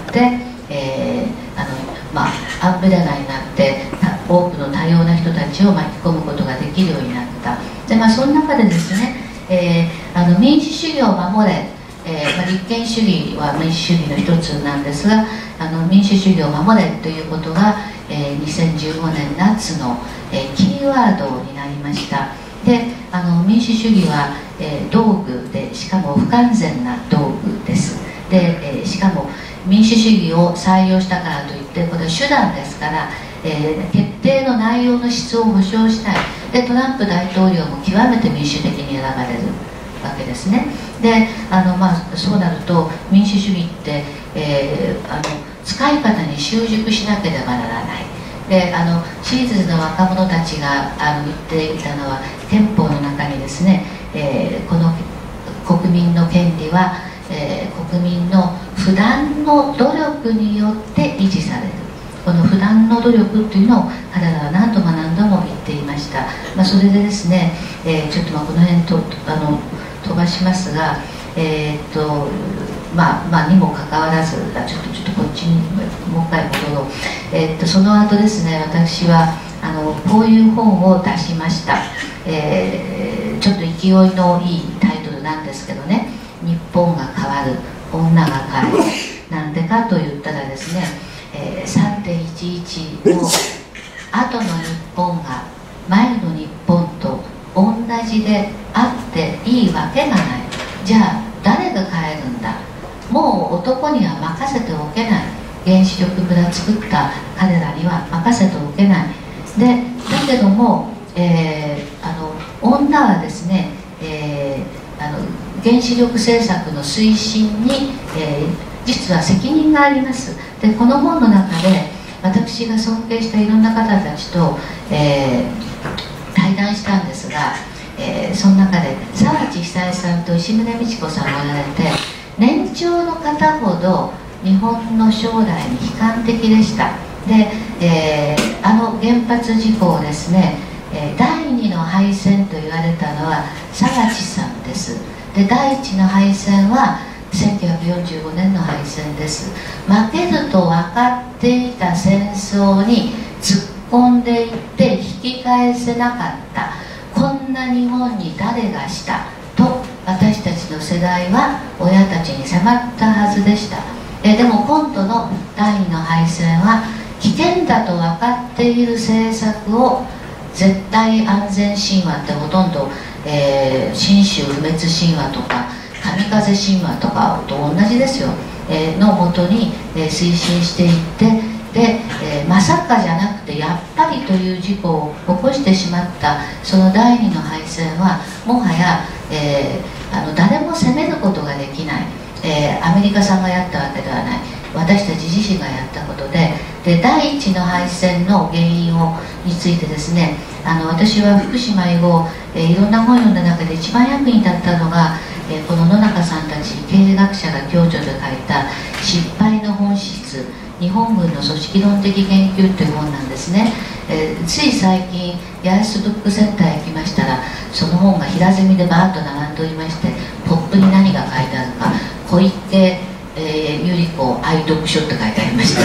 アンブレラになって多くの多様な人たちを巻き込むことができるようになった。で、その中でですね、民主主義を守れ、立憲主義は民主主義の一つなんですが、民主主義を守れということが、2015年夏の、キーワードになりました。で民主主義は、道具で、しかも不完全な道具です。で、しかも民主主義を採用したからといってこれは手段ですから、決定の内容の質を保証したい。でトランプ大統領も極めて民主的に選ばれるわけですね。でそうなると民主主義って、使い方に習熟しなければならない。でシーズの若者たちが言っていたのは、憲法の中にですね、この国民の権利は、国民の不断の努力によって維持される。この不断の努力というのを彼らは何度も何度も言っていました。それでですね、ちょっとこの辺飛ばしますが、にもかかわらず、ちょっとこっちにもう一回戻ろう。その後ですね、私はこういう本を出しました。ちょっと勢いのいいタイトルなんですけどね、日本が変わる、女が変える。なんでかと言ったらですね、3.11 の後の日本が前の日本と同じであっていいわけがない。じゃあ誰が変えるんだ。もう男には任せておけない。原子力村作った彼らには任せておけない。でだけども、女はですね、原子力政策の推進に、実は責任があります。でこの本の中で私が尊敬したいろんな方たちと、対談したんですが、その中で沢地久恵さんと石宗美智子さんがおられて、年長の方ほど日本の将来に悲観的でした。で、原発事故をですね、第2の敗戦と言われたのは沢地さんです。で第1の敗戦は1945年の敗戦です。負けると分かっていた戦争に突っ込んでいって引き返せなかった。こんな日本に誰がしたと私たちの世代は親たちに迫ったはずでした。でも今度の第2の敗戦は危険だと分かっている政策を絶対安全神話ってほとんど、信州不滅神話とか神風神話とかと同じですよ、のもとに、推進していってで、まさかじゃなくてやっぱりという事故を起こしてしまったその第2の敗戦はもはや、誰も責めることができない、アメリカさんがやったわけではない、私たち自身がやったことで、第1の敗戦の原因についてですね、私は福島以後、いろんな本読んだ中で一番役に立ったのが、この野中さんたち経営学者が共著で書いた「失敗の本質日本軍の組織論的研究」という本なんですね。つい最近八重洲ブックセンターへ行きましたら、その本が平積みでバーッと並んでおりまして、ポップに何が書いてあるか「小池百合子愛読書」って書いてありました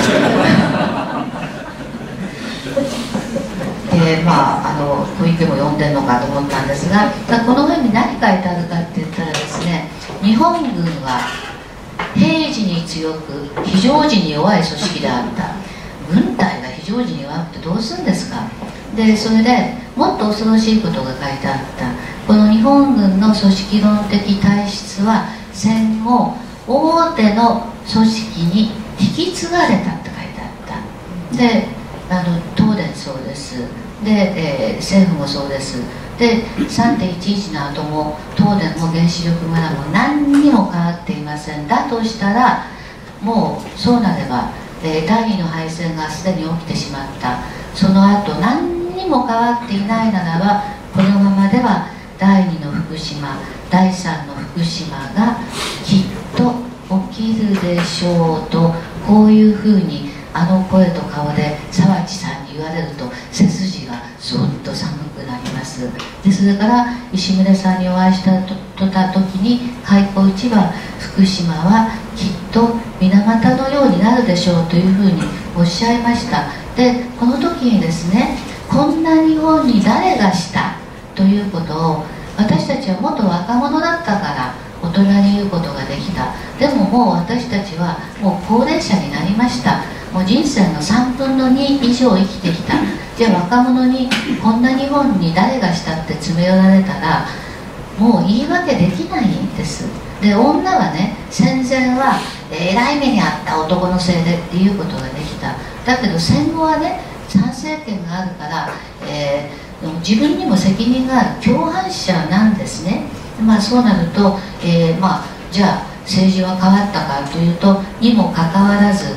小池も読んでるのかと思ったんですが、この本に何書いてあるかって言ったらですね、日本軍は平時に強く非常時に弱い組織であった。軍隊が非常時に弱くてどうするんですか。でそれでもっと恐ろしいことが書いてあった。この日本軍の組織論的体質は戦後大手の組織に引き継がれたって書いてあった。で東電そうです。で、政府もそうです。で3.11の後も東電も原子力村も何にも変わっていません。だとしたらもうそうなれば、第2の敗戦がすでに起きてしまった。その後何にも変わっていないならば、このままでは第2の福島第3の福島がきっと起きるでしょうと、こういうふうに声と顔で沢地さんに言われると背筋がそっと寒くなります。でそれから石牟さんにお会いした時に開口一番福島はきっと水俣のようになるでしょうというふうにおっしゃいました。でこの時にですね、こんな日本に誰がしたということを私たちはもっと若者だったから大人に言うことができた。でももう私たちはもう高齢者になりました。もう人生の3分の2以上生きてきた。じゃあ若者にこんな日本に誰がしたって詰め寄られたらもう言い訳できないんです。で女はね、戦前はえらい目にあった男のせいでっていうことができた。だけど戦後はね、参政権があるから、自分にも責任がある共犯者なんですね。そうなると、じゃあ政治は変わったかというとにもかかわらず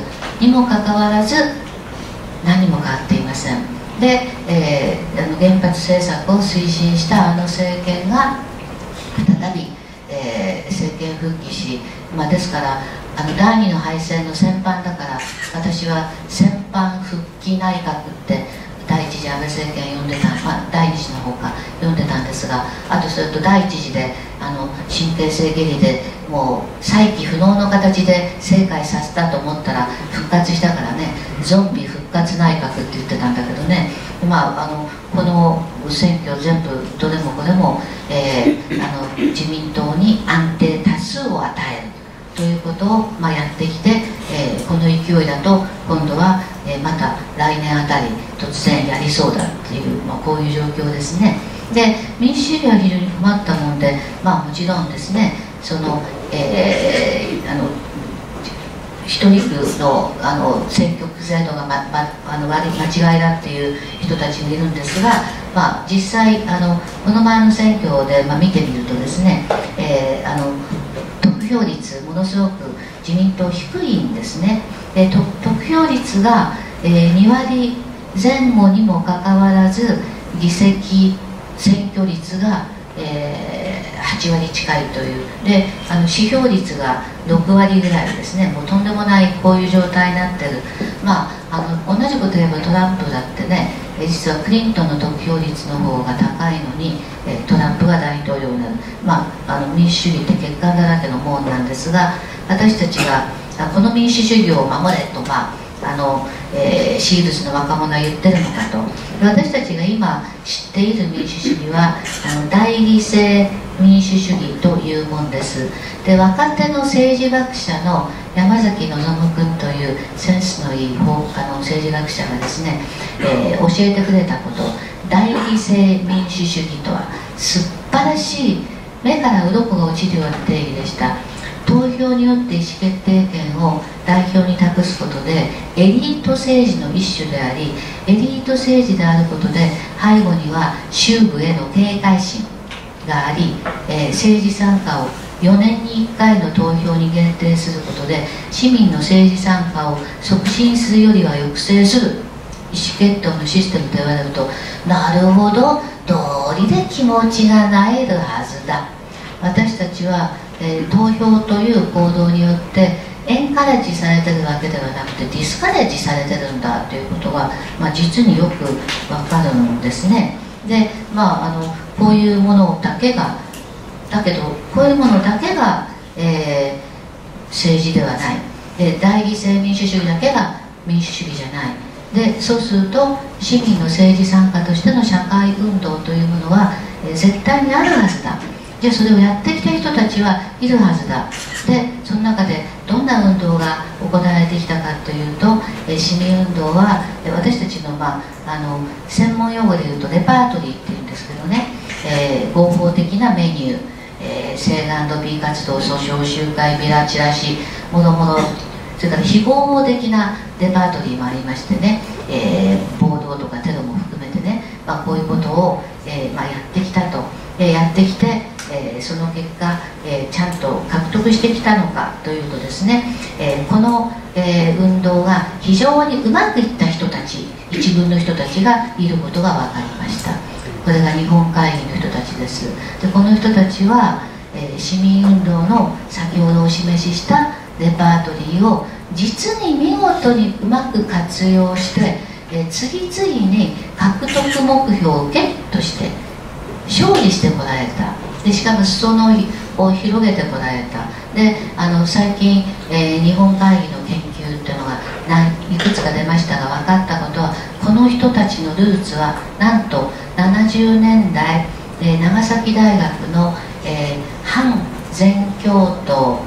何も変わっていません。で、原発政策を推進した政権が再び、 復帰し、ですから第二の敗戦の戦犯だから、私は戦犯復帰内閣って第一次安倍政権読んでた、第二次の方か読んでたんですが、あとそれと第一次で神経性下痢でもう再起不能の形で政界させたと思ったら復活したからね、ゾンビ復活内閣って言ってたんだけどね、この選挙全部どれもこれも、自民党に安定多数を与えるということを、やってきて、この勢いだと今度は、また来年あたり突然やりそうだっていう、こういう状況ですね。で、民主主義は非常に困ったもんで、もちろんですね、一人区の選挙区制度が間違いだっていう人たちもいるんですが、実際この前の選挙で、見てみるとですね、得票率ものすごく自民党低いんですね。得票率が、2割前後にもかかわらず議席選挙率が、8割近いというで、支票率が6割ぐらいですね。もうとんでもないこういう状態になってる。同じこと言えばトランプだってね、実はクリントンの得票率の方が高いのにトランプが大統領になる。民主主義って欠陥だらけのもんなんですが、私たちがこの民主主義を守れとシールズの若者は言ってるのかと。私たちが今知っている民主主義は代理性民主主義というもんです。で、若手の政治学者の山崎望君というセンスのいい政治学者がですね、教えてくれたこと、代理性民主主義とは素晴らしい目から鱗が落ちるような定義でした。投票によって意思決定権を代表に託すことでエリート政治の一種であり、エリート政治であることで背後には衆部への警戒心があり、政治参加を4年に1回の投票に限定することで市民の政治参加を促進するよりは抑制する意思決定のシステムと言われると、なるほど、道理で気持ちがなえるはずだ。私たちは投票という行動によってエンカレッジされてるわけではなくてディスカレッジされてるんだということが、実によくわかるんですね。で、こういうものだけがこういうものだけが、政治ではないで、代理性民主主義だけが民主主義じゃないで、そうすると市民の政治参加としての社会運動というものは、絶対にあるはずだ。で、それをやってきた人たちはいるはずだ。で、その中でどんな運動が行われてきたかというと、市民運動は私たちの、専門用語でいうとレパートリーっていうんですけどね、合法的なメニュー、セーランド B 活動、訴訟集会、ビラチラシ、もろもろ、それから非合法的なレパートリーもありましてね、暴動とかテロも含めてね、こういうことを、やってきたと、やってきて、その結果、ちゃんと獲得してきたのかというとですね、この、運動が非常にうまくいった人たち、一軍の人たちがいることが分かりました。これが日本会議の人たちです。で、この人たちは、市民運動の先ほどお示ししたレパートリーを実に見事にうまく活用して、次々に獲得目標をゲットして勝利してこられた。で、しかも裾野を広げてこられた。で、最近、日本会議の研究っていうのがいくつか出ましたが、分かったことは、この人たちのルーツはなんと70年代、長崎大学の、反全教徒、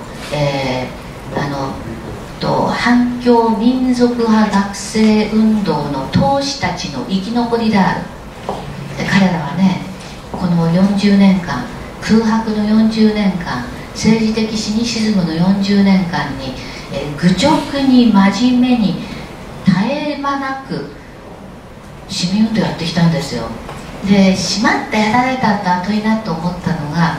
反共民族派学生運動の闘士たちの生き残りである。で、彼らはね、この40年間、空白の40年間、政治的シニシズムの40年間に、愚直に真面目に絶え間なく市民運動やってきたんですよ。で、しまってやられたと後になって思ったのが、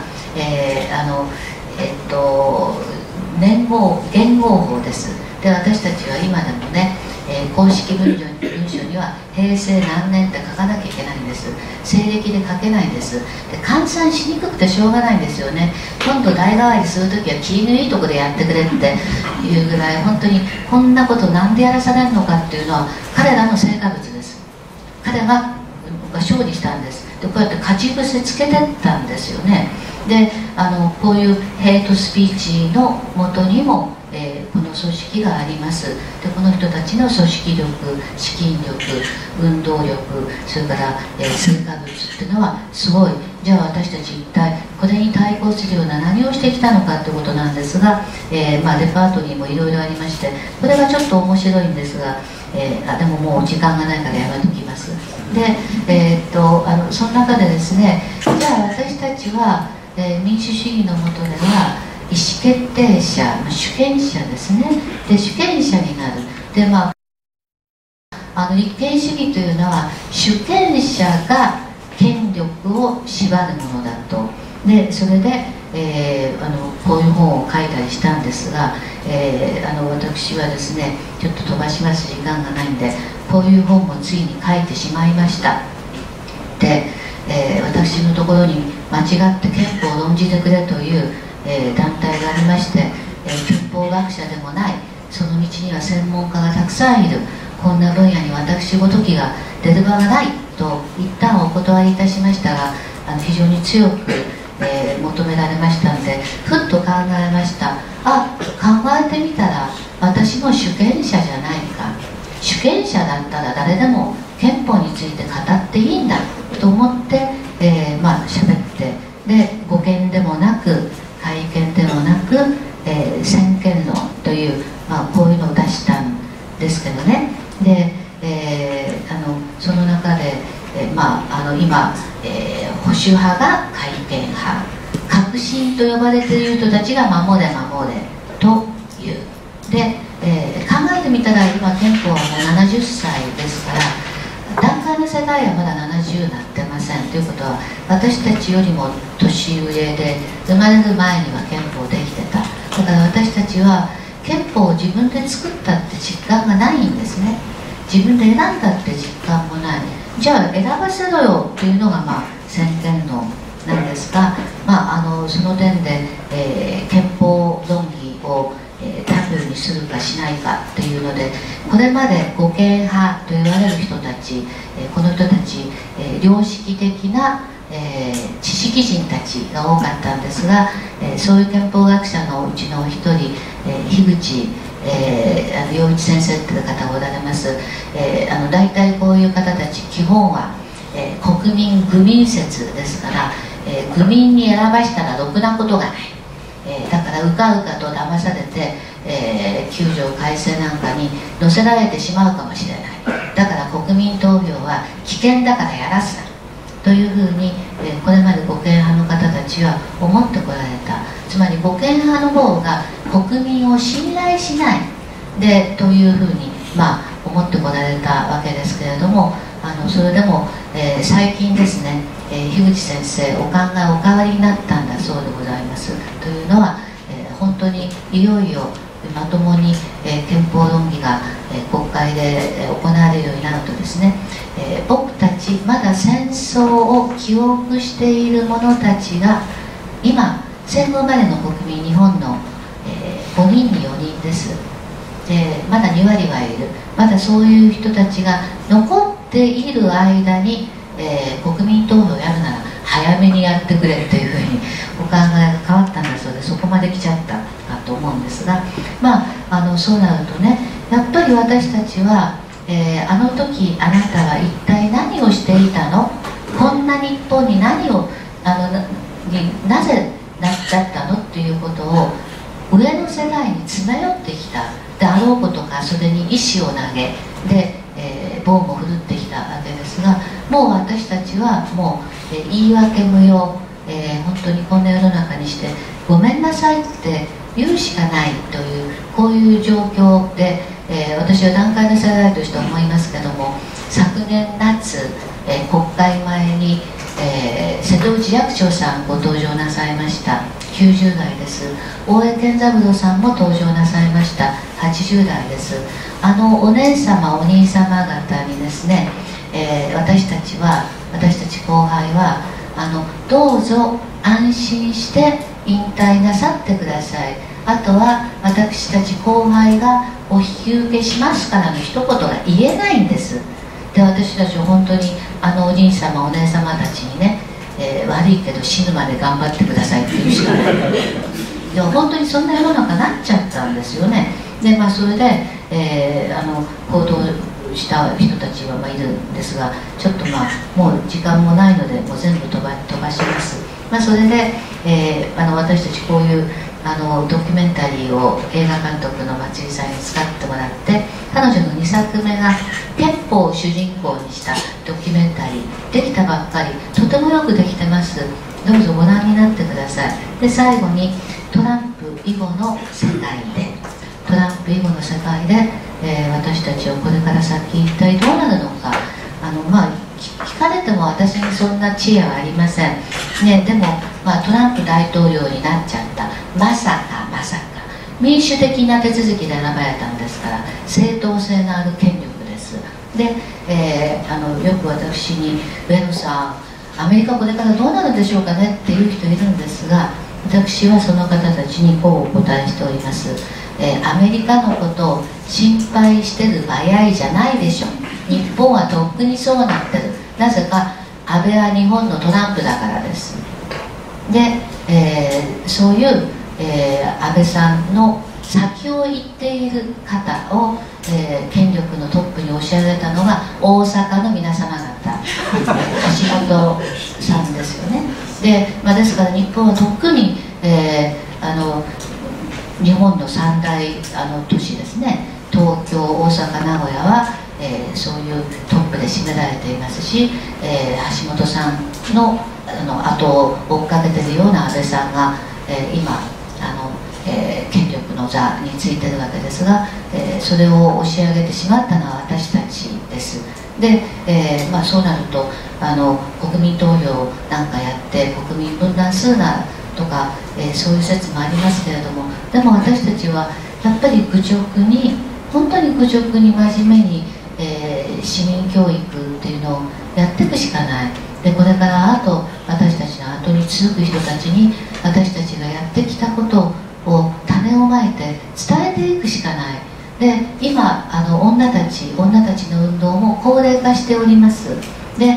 元号法です。で、私たちは今でもね、公式文書には平成何年って書かなきゃいけないんでです。西暦で書けないんです。で換算しにくくてしょうがないんですよね。今度代替わりする時は気のいいとこでやってくれっていうぐらい、本当にこんなことなんでやらされるのかっていうのは彼らの成果物です。彼が勝利したんです。でこうやって勝ち癖つけてったんですよね。でこういうヘイトスピーチのもとにも、この組織があります。でこの人たちの組織力、資金力、運動力、それから、成果物っていうのはすごい。じゃあ私たち一体これに対抗するような何をしてきたのかってことなんですが、レパートリーもいろいろありまして、これがちょっと面白いんですが、でももう時間がないからやめときます。で、その中でですね、じゃあ私たちは、民主主義の下では意思決定者、主権者ですね。で主権者になる。で立憲主義というのは主権者が権力を縛るものだと。でそれで、こういう本を書いたりしたんですが、私はですね、ちょっと飛ばします、時間がないんで、こういう本もついに書いてしまいました。で、私のところに間違って憲法を論じてくれという、団体がありまして、憲法学者でもない、その道には専門家がたくさんいる、こんな分野に私ごときが出る場がないと一旦お断りいたしましたが、非常に強く、求められましたので、ふっと考えました。考えてみたら私も主権者じゃないか、主権者だったら誰でも憲法について語っていいんだと思って、喋って、で護憲でもなく改憲でもなく、専権論という、こういうのを出したんですけどね。で、その中で、今、保守派が改憲派、革新と呼ばれている人たちが守れ守れという。で、考えてみたら今憲法はもう70歳ですから、団塊の世代はまだ70になってません。ということは私たちよりも年上で、生まれる前には憲法できてた。だから私たちは憲法を自分で作ったって実感がないんですね。自分で選んだって実感もない。じゃあ選ばせろよというのが専権論なんですが、その点で、憲法論議を、タブーにするかしないかというので、これまで護憲派と言われる人たち、この人たち、良識的な、知識人たちが多かったんですが、そういう憲法学者のうちの一人、樋口陽一先生という方がおられます。大体こういう方たち基本は、国民愚民説ですから、愚民に選ばしたらろくなことがない、だからうかうかと騙されて、9条改正なんかに載せられてしまうかもしれない。だから国民投票は危険だからやらすなというふうに、これまで護憲派の方たちは思ってこられた。つまり護憲派の方が国民を信頼しないでというふうに、思ってこられたわけですけれども、それでも、最近ですね、樋口先生お考えお変わりになったんだそうでございます。というのは、本当にいよいよまともに、憲法論議が、国会で、行われるようになるとですね、僕たちまだ戦争を記憶している者たちが今戦後生まれの国民日本の、5人に4人です。でまだ2割はいる。まだそういう人たちが残っている間に、国民投票をやるなら早めにやってくれというふうにお考えが変わったんだそうで、そこまで来ちゃったかと思うんですが、そうなるとね、やっぱり私たちは、あの時あなたは一体何をしていたの、こんな日本に何をなぜなっちゃったのっていうことを上の世代に詰め寄ってきたであろうことか、それに石を投げで、棒も振るってきたわけですが、もう私たちはもう、言い訳無用、本当にこんな世の中にしてごめんなさいって言うしかないという、こういう状況で、私は団塊の世代として思いますけども、昨年夏、国会前に、瀬戸内寂聴さんご登場なさいました。90代です。大江健三郎さんも登場なさいました。80代です。お姉様お兄様方にですね、 私たち後輩はどうぞ安心して引退なさってください、あとは私たち後輩がお引き受けしますからの一言が言えないんです。で、私たちは本当にお兄様お姉様たちにね、悪いけど死ぬまで頑張ってくださいって言うしかないでも本当にそんな世の中になっちゃったんですよね。で、それで、行動した人たちはいるんですが、ちょっともう時間もないのでもう全部飛ばします。それで、私たちこういうドキュメンタリーを映画監督の松井さんに使ってもらって、彼女の2作目が憲法を主人公にしたドキュメンタリーできたばっかり、とてもよくできてます。どうぞご覧になってください。で、最後にトランプ以後の世界で、私たちはこれから先一体どうなるのか、聞かれても私にそんな知恵はありません、ね、でも、トランプ大統領になっちゃった、まさか民主的な手続きで選ばれたんですから、正当性のある権力です。で、よく私に「上野さん、アメリカこれからどうなるでしょうかね」っていう人いるんですが、私はその方たちにこうお答えしております。アメリカのことを心配してる場合じゃないでしょ。日本はとっくにそうなってる。なぜか安倍は日本のトランプだからです。で、そういう、安倍さんの先を行っている方を、権力のトップに押し上げたのが大阪の皆様方、橋本さんですよね。で、ですから日本は特に、日本の三大都市ですね、東京、大阪、名古屋は、そういうトップで占められていますし、橋本さんの後を追っかけているような安倍さんが、今権力の座についているわけですが、それを押し上げてしまったのは私たちです。で、そうなると国民投票なんかやって国民分断するなとか、そういう説もありますけれども、でも私たちはやっぱり本当に愚直に真面目に、市民教育っていうのをやっていくしかない。で、これから私たちの後に続く人たちに私たちがやってきたことを種をまいて伝えていくしかない。で、今女たちの運動も高齢化しております。で、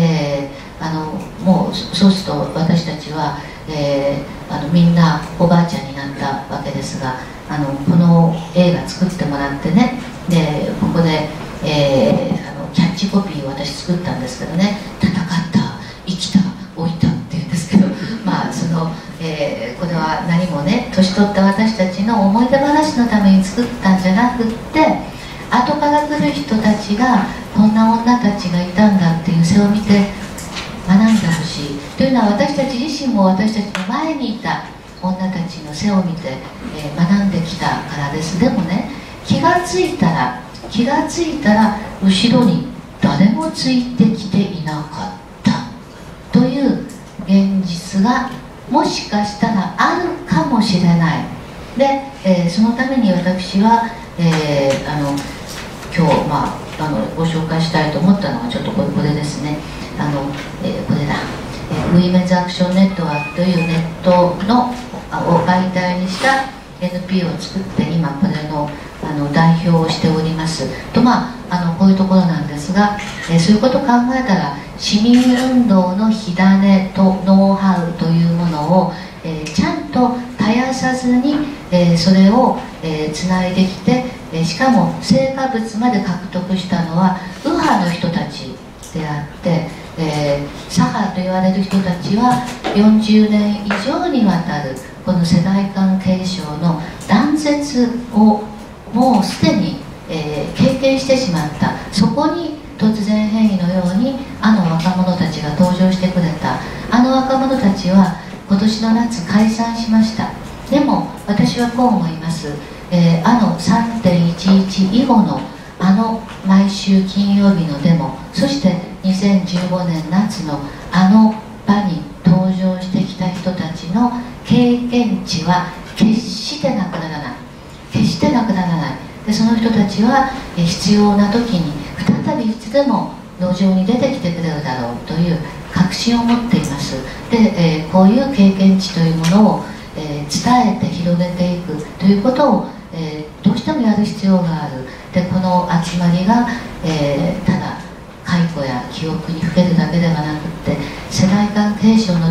もうそうすると私たちは、みんなおばあちゃんになったわけですが、この映画作ってもらってね、でここで、キャッチコピーを私作ったんですけどね、戦った、生きた、老いたっていうんですけど、これは何もね、年取った私たちの思い出話のために作ったんじゃなくって、後から来る人たちがこんな女たちがいたんだっていう背を見て学んでほしいというのは、私たち自身も私たちの前にいた女たちの背を見て、学んできたからです。でもね、気がついたら後ろに誰もついてきていなかったという現実がもしかしたらあるかもしれない。で、そのために私は、今日、ご紹介したいと思ったのはちょっとこれですね。これだ、ウィメンズアクションネットワークというネットのを媒体にした NPO を作って、今これの代表をしておりますと、こういうところなんですが、そういうことを考えたら市民運動の火種とノウハウというものを、ちゃんと絶やさずに、それをつないできて、しかも成果物まで獲得したのは右派の人たちであって、左派と言われる人たちは40年以上にわたるこの世代間継承の断絶をもうすでに、経験してしまった。そこに突然変異のように若者たちが登場してくれた。若者たちは今年の夏解散しました。でも私はこう思います。3.11 以後の毎週金曜日のデモ、そして2015年夏の場に登場してきた人たちの経験値は決してなくならない。で、その人たちは必要な時に再びいつでも路上に出てきてくれるだろうという確信を持っています。で、こういう経験値というものを、伝えて広げていくということを、どうしてもやる必要がある。でこの集まりが、ただ解雇や記憶にふけるだけではなくって世代間継承の